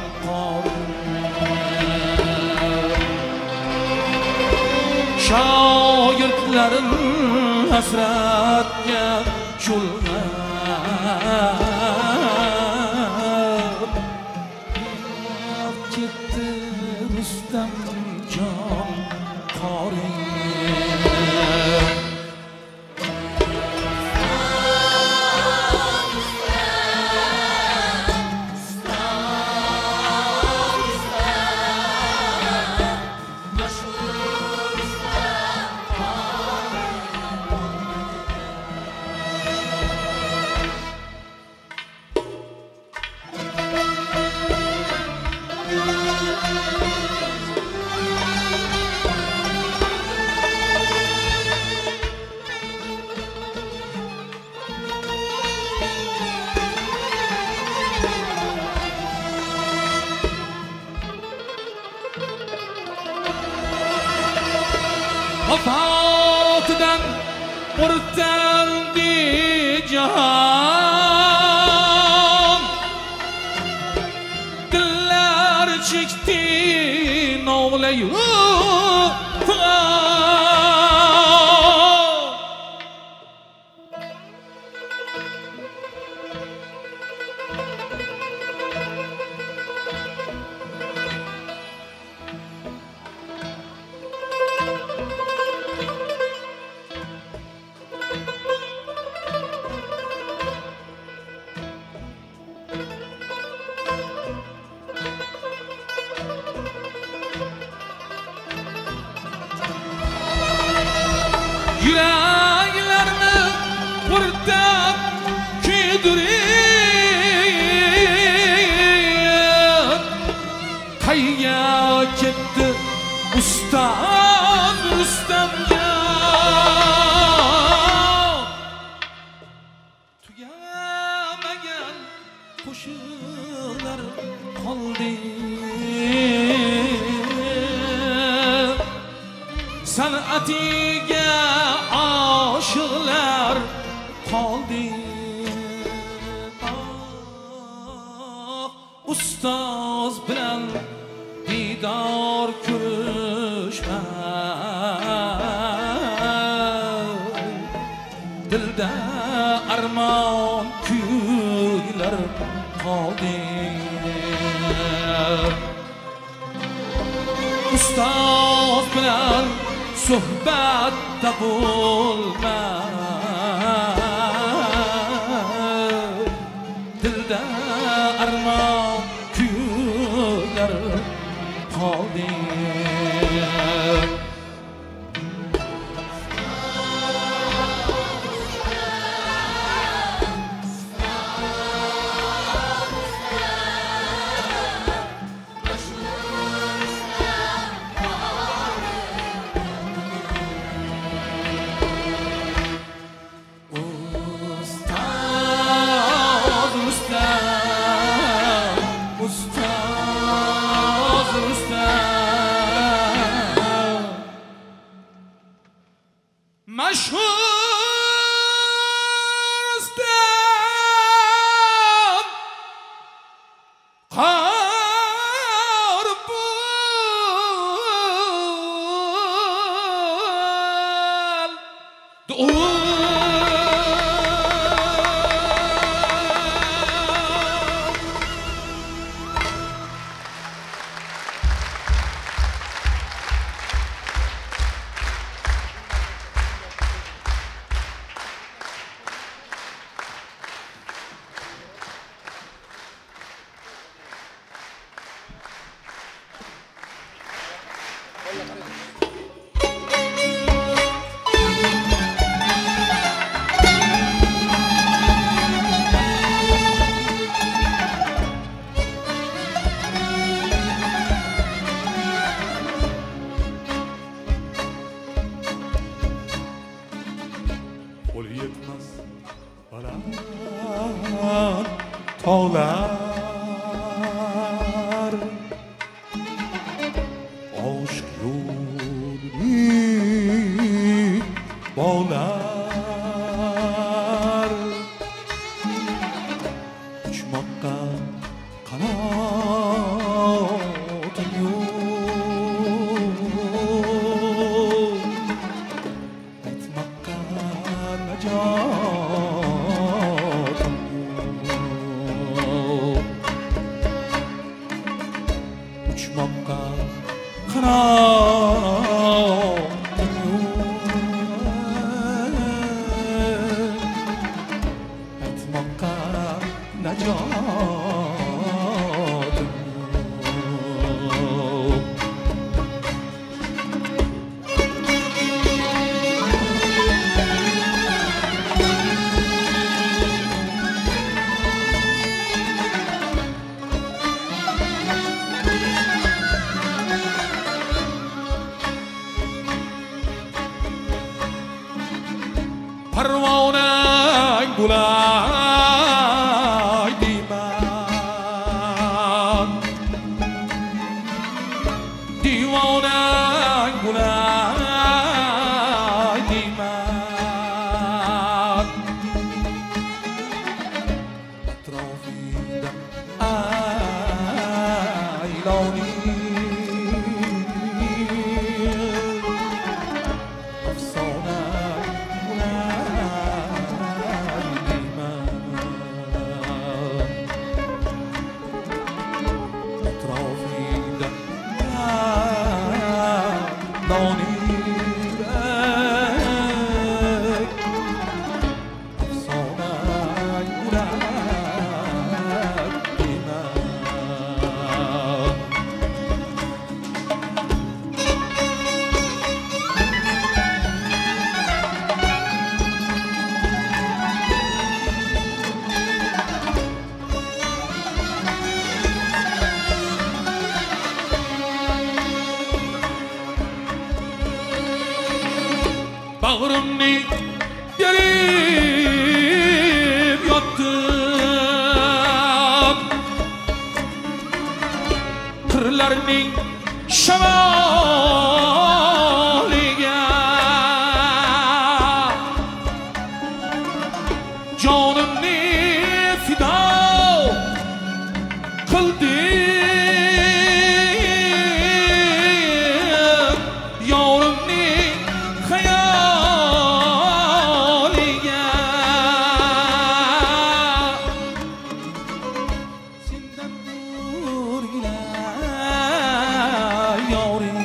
shogirdlarim hasratga cho'lg'ab ketdi Rustamjon qorim vafotidan murtaldi jahon dillar chekdi novlayu yüreklerini vurdum kuyduruyor kayya gitti ustam Rustamjon tugamagan qo'shiqlar qoldi san'atiga oshiqlar qoldi ustoz bilan diydor ko'rishmay dilda armon kuylar qoldi ustoz bilan suhbatda bo'lmay dilda armon kuylar qoldi baland tog'lar aşk yo'lini bog'lar uchmoqqa qanotim yo'q aytmoqqa najotim yo'q uchmoqqa qanotim yo'q aytmoqqa najotim parvonang bo'lay deyman divonang bo'lay deyman atrofingda ayloning afsonang bağrımni delip yattım kırlarning shamoliga jonimni fido qildim yorimning xayoliga sendan nurgina yorim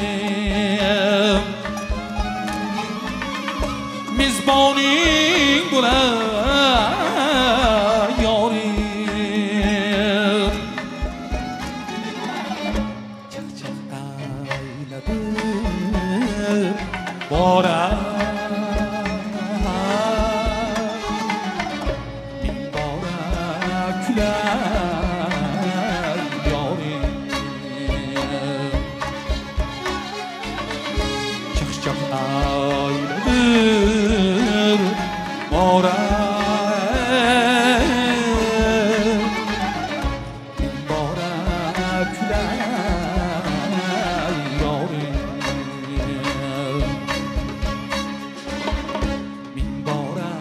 mezboning bo'lar yorim chaqchaq ayladim borar ming bora kular yorim chaqchaq ayladim borar ming bora kular yorim ming bora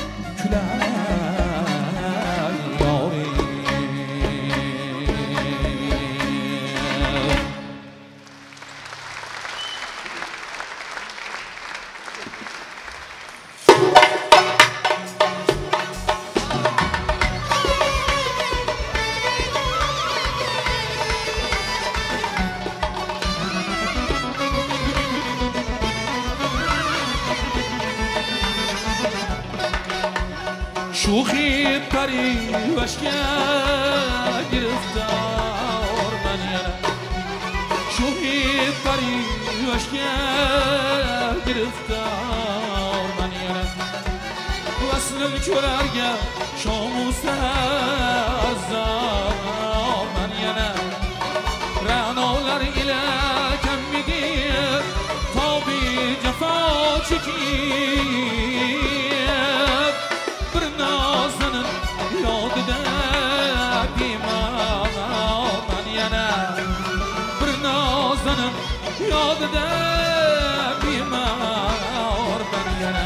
kular yorim شوخی پریوشگه گرفتار من یعنی شوخی پریوشگه گرفتار من یعنی وصل körerge شام و سرزار من یعنی رعناlar ile kemmigi tabi cefa çekip birine yodida bemaman yana bir nozanim yodida bemorman yana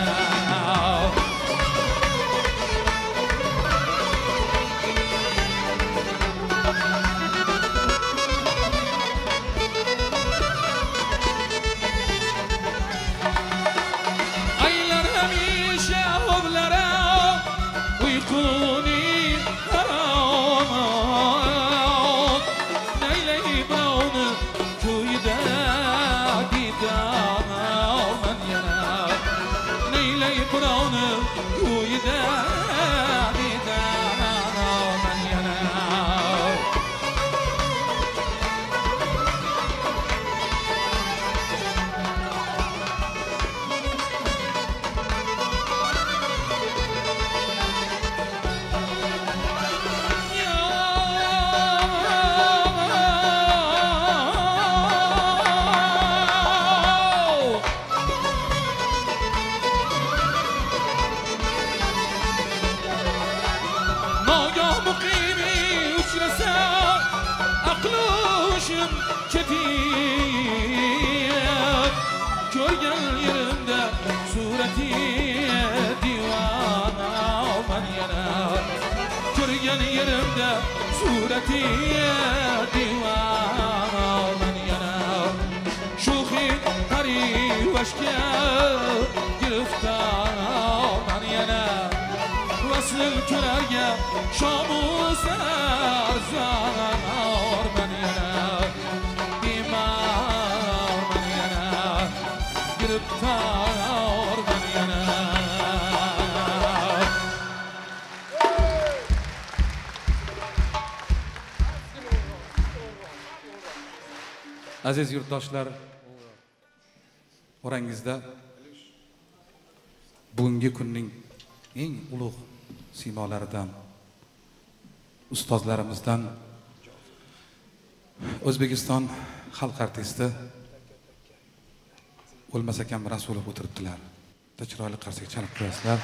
surati divan yana shoxi parivashga giriftor yana vasl ko'larga shomu sarzor man yana bemorman yana giriftor man yana Aziz yurtdoshlar, orangizda bugungi kunning eng ulug' simolaridan, ustozlarimizdan O'zbekiston xalq artisti O'lmasakam Rasulov o'tiribdilar. Bitta chiroyli qarsak chalib qo'yasizlar.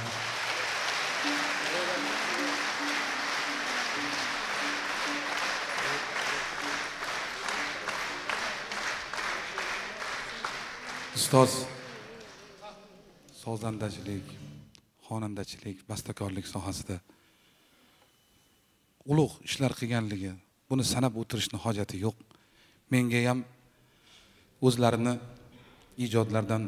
Ustoz sozandachilik, xonandachilik, bastakorlik sohasida ulug' ishlar qilganligi, buni sanab o'tirishni hojati yo'q. Menga ham o'zlarini ijodlaridan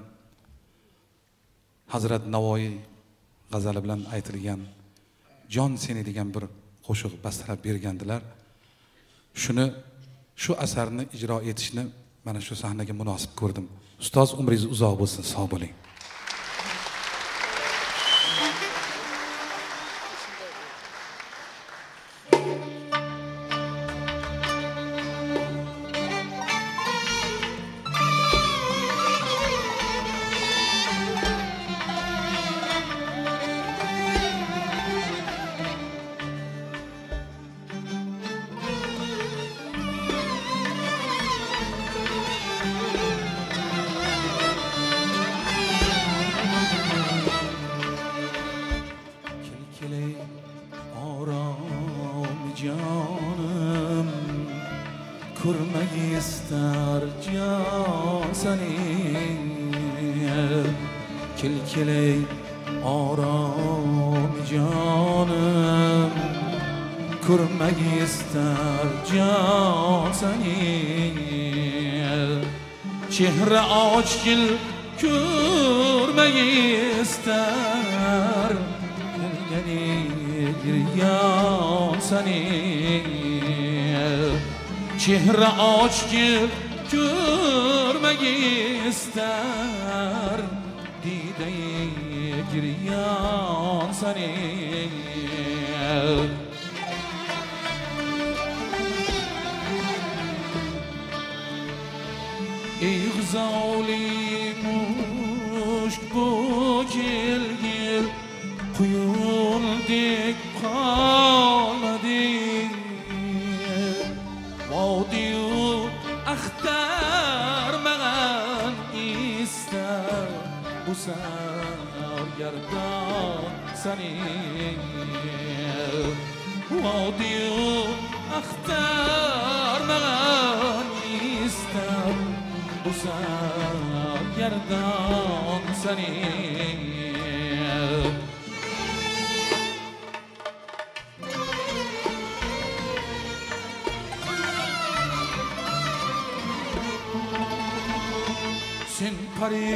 Hazrat Navoiy g'azali bilan aytilgan Jon seni degan bir qo'shiq bastalab bergandilar. Shuni shu asarni ijro etishni mana shu sahnaga munosib ko'rdim. Ustoz umringiz uzoq bo'lsin, sog' bo'ling. Chehre ochgil ko'rmay istar kelgani girgan sani chehre ochgil ko'rmay istar didai girgan sani İğzali muşk bu gel gel Kuyuldek kalmadı Vadiyu aktarmagan ister Bu sar yardan seni diyor aktarmagan istem uzak yerdan seni sen pari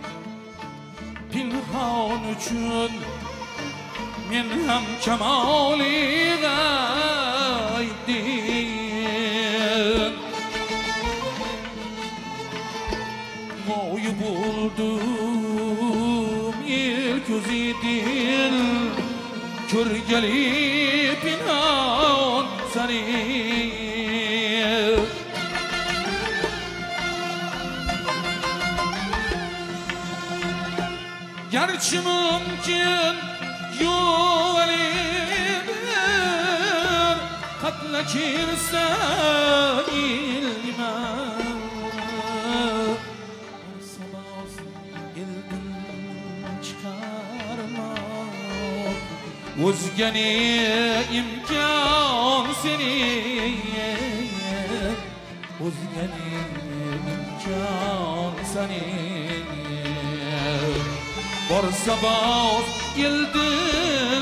pinhan üçün men ham kamoli gaydim moyu buldum el gözidin körgeli pinhan seni gerçi mümkün yok elimdir katla kirsen ilmem sabah elden çıkarma o'zgani imkon sening o'zgani imkon sening borsa boz yildin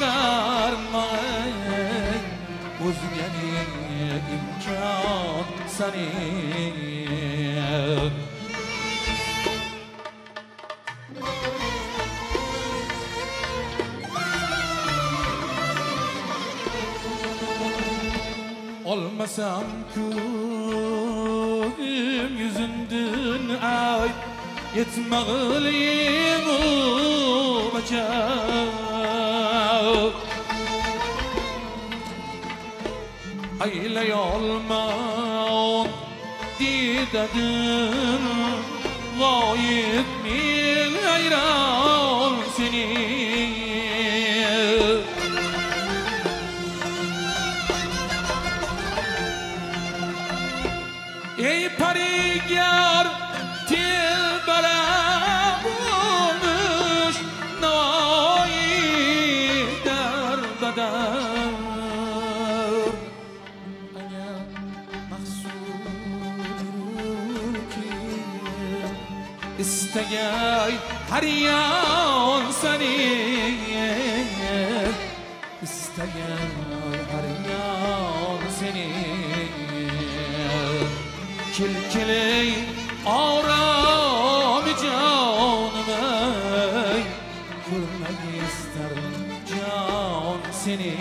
chiqarmay o'zgani imkon sening olmasam ko'zim yüzünden ay yetmağlıyım olacak aylay olmam didadın gayet min hayran seni ey parigar tilbara bulmuş navai darbadar aya mahsudur ki istagay har yan seni istagay har yan seni kilkiley aram canım ey görmek isterim can seni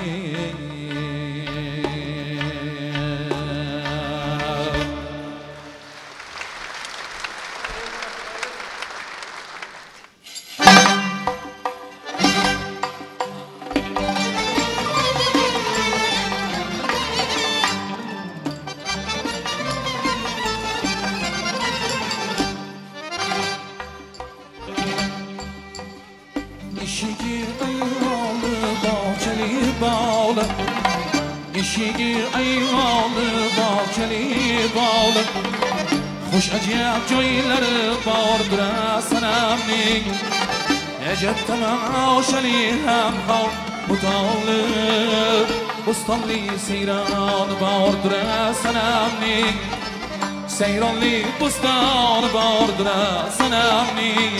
bağlı eşiği ayvalı bahçeli bağlı hoş acayip joylari bordir sanamning ajab tamaşali ham hal mutolli bo'stonli seyron bordir sanamning seyronli bo'ston bordir sanamning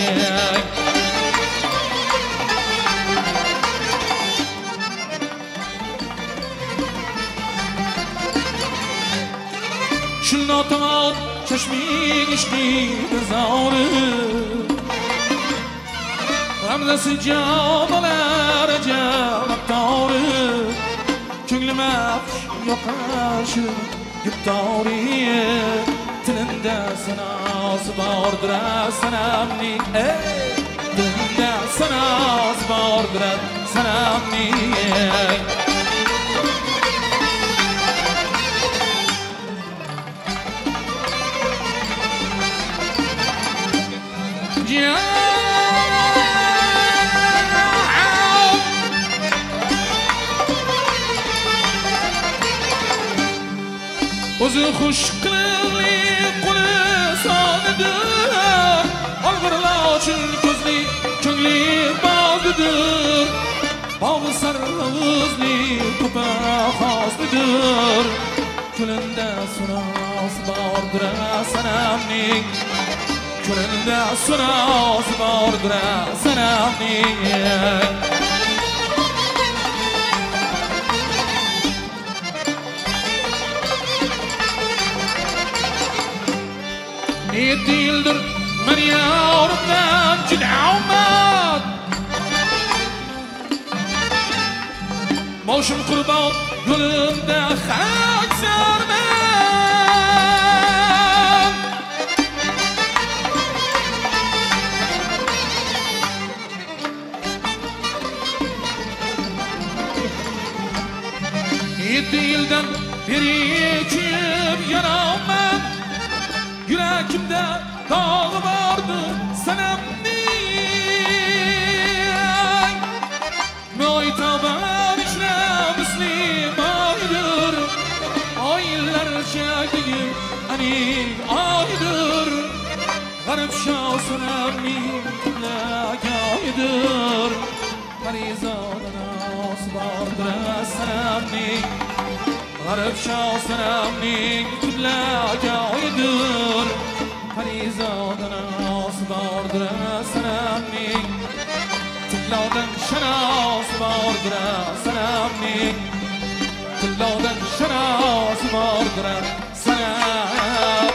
شلناتات چشمی عشقی بزاره رمزس جاملر جمع داره کلم افش یا قرش یبتاریه تلنده سناز باردره سنمنی تلنده سناز باردره سنمنی o'zi xush qilli qo'li sonidir olg'irlovchi ko'zli ko'ngli bog'didir Bağlı sarılızlı kupa xoslidir Külünde sunas bardır sanamning Külünde sunas bardır sanamning Niyet değildir men yavrudan cüd'amat Boşum kurban yolunda hak sarmam Yedi yıldan beri içip yanamam Yüreğimde dağ vardı sanamning Moytaban içine müslim aydır Aylarca gidip hani aydır Garip şahsınamning lagaydır Marizadan asbardır sanamning Garip şahsınamning lagaydır Marizadan asbardır sanamning Tillodan shanos bordir sanamning Tillodan shanos bordir sanam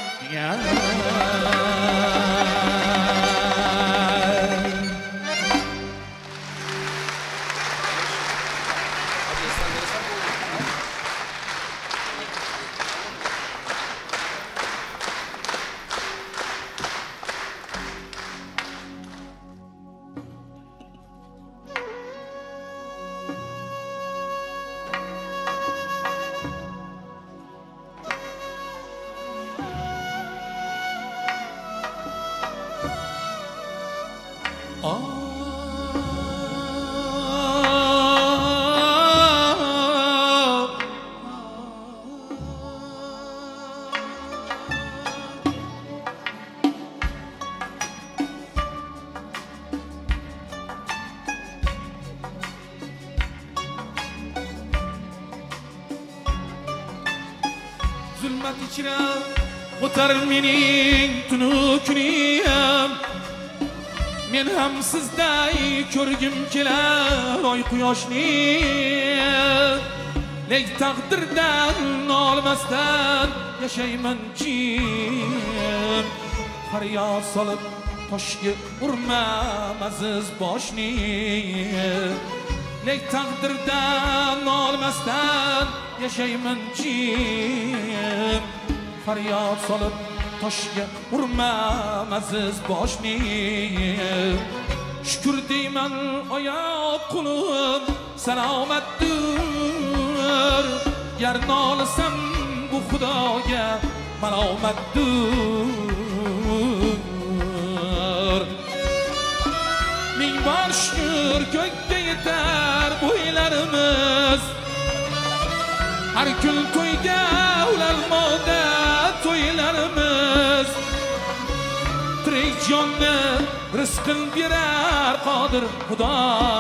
Zulmat içine o'tar mening tunu kuniyam Men ham sizday ko'rgim kelar oy quyoshni Lek taqdirdan nolmasdan yashayman jim Faryod solib toshga urmam aziz boshni Lek taqdirdan nolmasdan yashayman jim Faryod solib toshga urmam aziz boshni Shukr deyman oyoq qo'lim salomatdir Gar nolisam bu xudoga malomatdir Ming bor shukr ko'kka yetar bo'ylarimiz Har kun to'yga ulalmoqda to'ylarimiz Tirik jonni rizqin berar qodir Xudo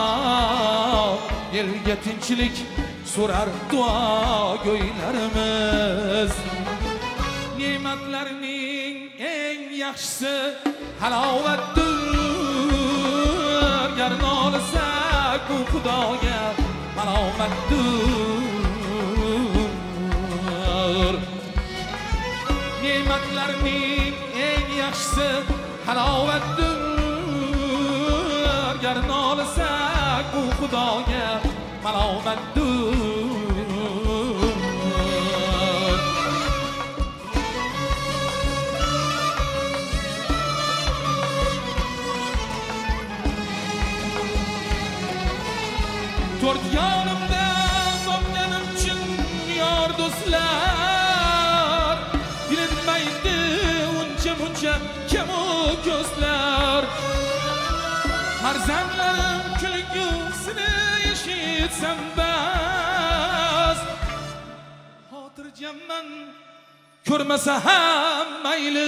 Elga tinchlik so'rar duo go'ylarimiz Ne'matlarning eng yaxshisi halovatdir Gar nolisak bu Xudoga malomatdir Ne'matlarning eng yaxshisi halovatdir Gar nolisak bu Xudoga malomatdir To'rt yonimda topganim uchun yor do'stlar Bilinmaydi uncha muncha kamu ko'zlar Farzandlarim kulgusini eshitsam bas Xotirjamman ko'rmasa ham mayli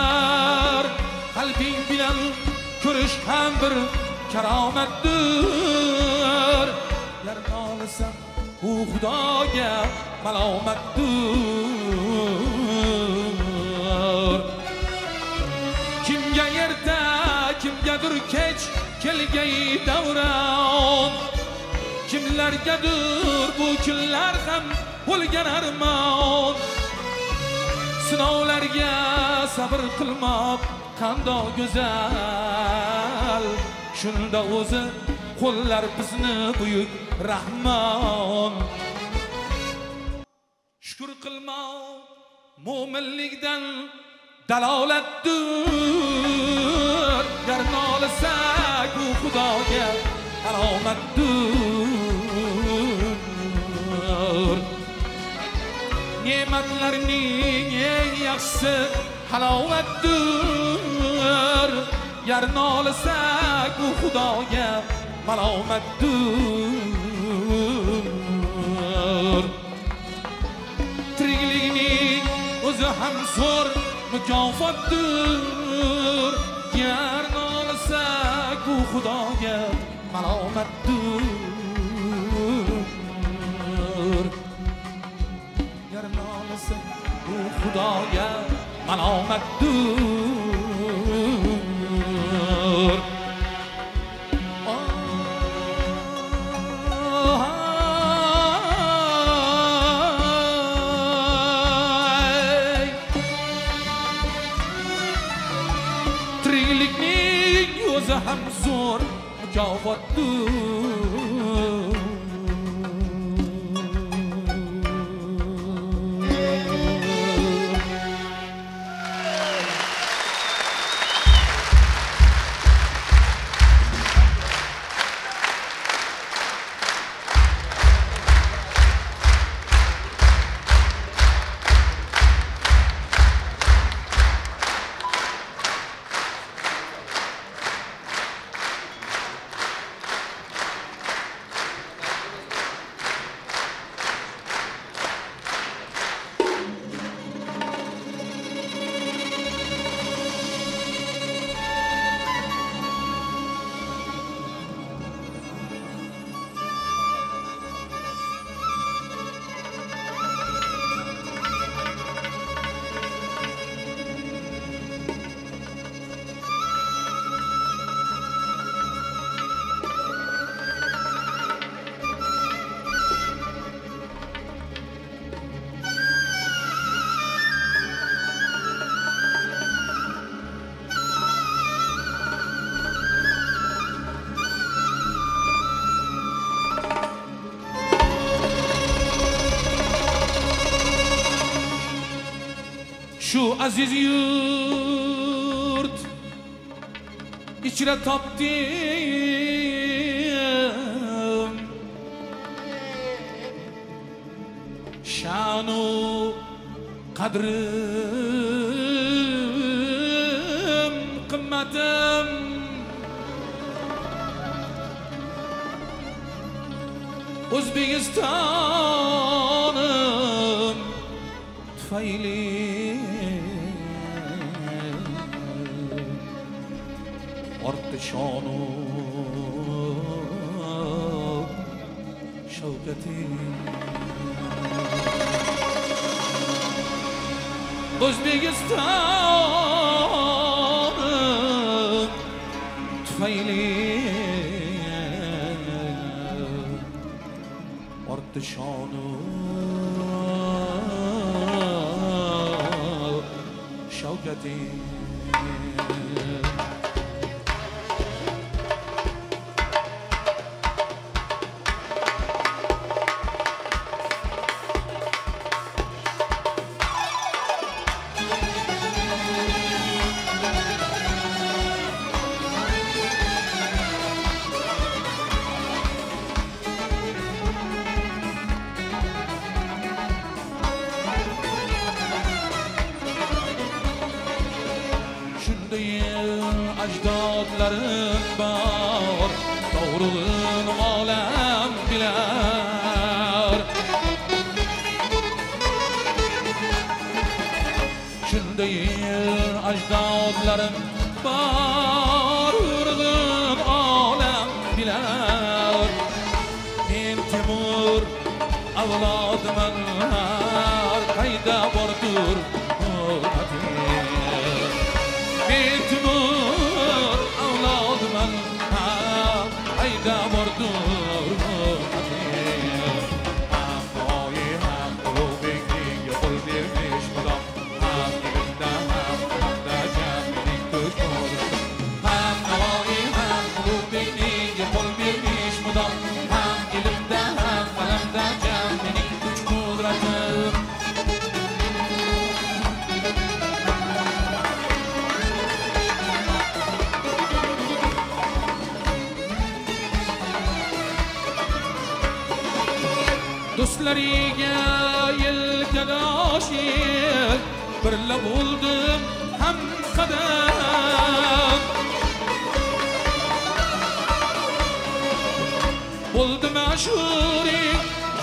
ko'zlar Qalbing bilan ko'rish ham bir karomatdir qilmasam u xudoga malomatdir. Kimga erta kimgadir kech kelgay davron, kimlargadir bu kunlar ham bo'lgan armon. Sinovlarga sabr qilmoq qandoq go'zal, shunda o'zi qo'llar bizni buyuk Rahmon. Shukr qilmoq mo'minlikdan dalolatdir, gar nolisak u xudoga alomatdir. Ne'matlarning eng yaxshisi halovatdir, gar nolisak u xudoga malomatdir. Tiriklikning o'zi ham zo'r mukofotdir, gar nolisak u xudoga malomatdir. Gar nolisak u xudoga malomatdir. Tiriklikning o'zi ham zo'r mukofotdir. Şu aziz yurt içine topdim şanu kadrim kımmetim. O'zbekistonum tufayli ortdi shonu shavkatim. O'zbekistonum tufayli ortdi shonu shavkatim. Ajdodlarim bor, to'g'rig'in olam bilar. Shunday ajdodlarim bor, to'g'rig'in olam bilar. Men Temur avlodiman har qayda bordur Betimur avlodiman har qayda bordur Hammoyi ham ulug'bekning qo'l bermish mudom ham elimda ham hamda jamining ko'chmur ham Navoiy ham ulug'bekning qo'l bermish mudom ham elimda ham qalamda jamining kuch qudrati Do'stlariga yelkadosh yel birla bo'ldim ham qadam bo'ldi mashhuring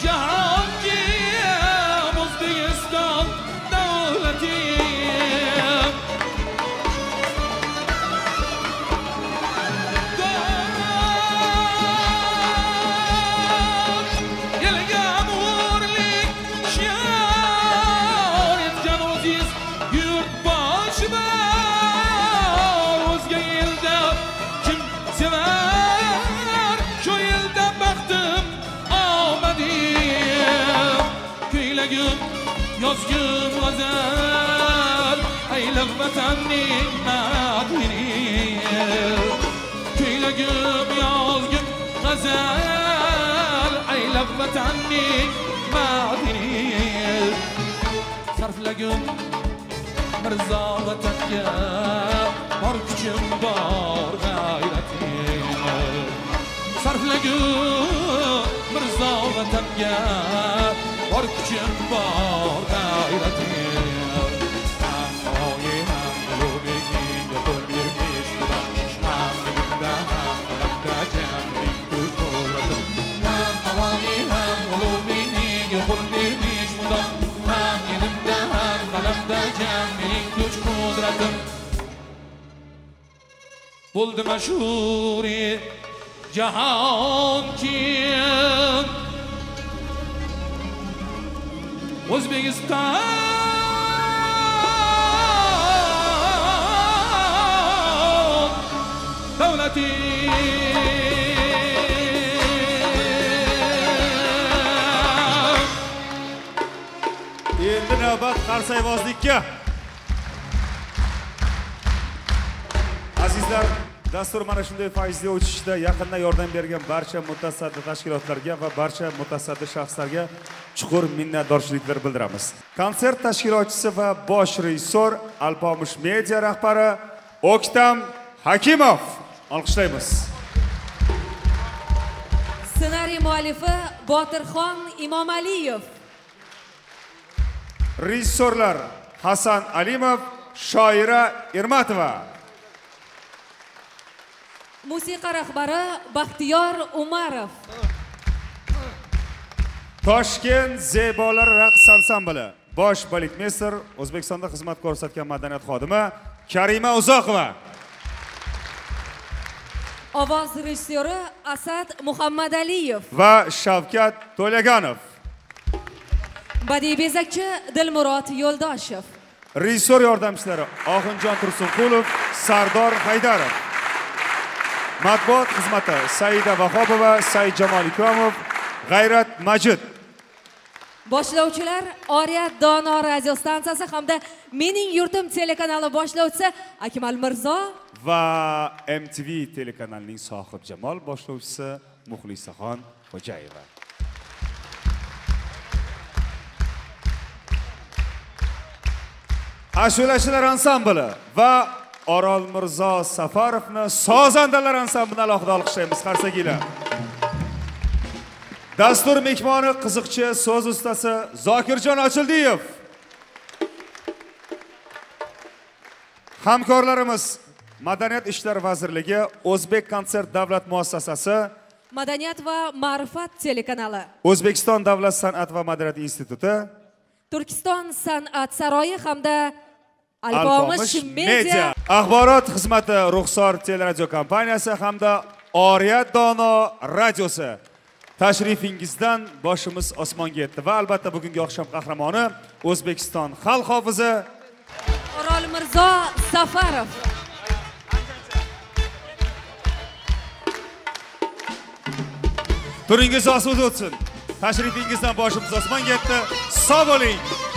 jahongir O'zbekiston davlating Yozgim g'azal aylab vatanning madini Kuylagim yozgim g'azal aylab vatanning madini Sarflagim mirzo vatanga bor kuchim bor g'ayratim Sarflagim mirzo vatanga bor kuchim bor g'ayratim Hammoyi ham ulug'bekning qo'l bermish mudom ham elimda ham qalamda jamining kuch qudrati ham Navoiy ham ulug'bekning qo'l bermish mudom ham elimda ham qalamda jamining kuch qudrati bo'ldi mashhuri jahongir O'zbekiston davlati Endi navbat qarsayvozlikka. Azizlar, dastur mana shunday fayzli o'tishda yaqindan yordam bergan barcha mutasaddi tashkilotlarga va barcha mutasaddi shaxslarga chuqur minnatdorchiliklar bildiramiz. Konsert tashkilotchisi va bosh rejissor Alpomish Media rahbari O'ktam Hakimov. Olqishlaymiz. Ssenariy muallifi Botirxon Imomaliyev. Rejissorlar Hasan Alimov, Shoira Ermatova. Musiqa rahbari Baxtiyor Umarov. Toshkent Zebolar raqs ansambli bosh baletmeyster O'zbekistonda xizmat ko'rsatgan madaniyat xodimi Karima Uzoqova. Ovoz rejissyori Asad Muhammadaliyev va Shavkat To'laganov. Badiiy bezakchi Dilmurod Yo'ldoshev. Rejissor yordamchilari Oxunjon Tursunqulov, Sardor Haydarov. Matbuot xizmati Saida Vahobova, Said Jamol Ikromov, G'ayrat Majid. Boshlovchilar Oriyat Dono radio stansiyasi hamda Mening yurtim telekanali boshlovchisi Akmal Mirzo va M T V telekanalining sohib Jamol boshlovchisi Muxlisaxon Xo'jayeva. Ashulachilar ansambli va Orol Mirzo Safarovni sozandalar ansamblini alohida olqishlaymiz. Qarsakiylar. Dastur mehmoni qiziqchi so'z ustasi Zokirjon Ochildiyev. Hamkorlarimiz Madaniyat ishlari vazirligi, O'zbek konsert davlat muassasasi, Madaniyat va ma'rifat telekanali, O'zbekiston davlat san'at va madaniyat instituti, Turkiston san'at saroyi hamda Alpomish Media axborot xizmati Ruxsor teleradio kompaniyasi hamda Oriyat Dono radiosi. tashrifingizdan boshimiz osmonga yetdi va albatta bugungi oqshom qahramoni O'zbekiston xalq hofizi Orol Mirzo Safarov. Turingiz osmonga o'tsin. Tashrifingizdan boshimiz osmonga yetdi. Sog' bo'ling.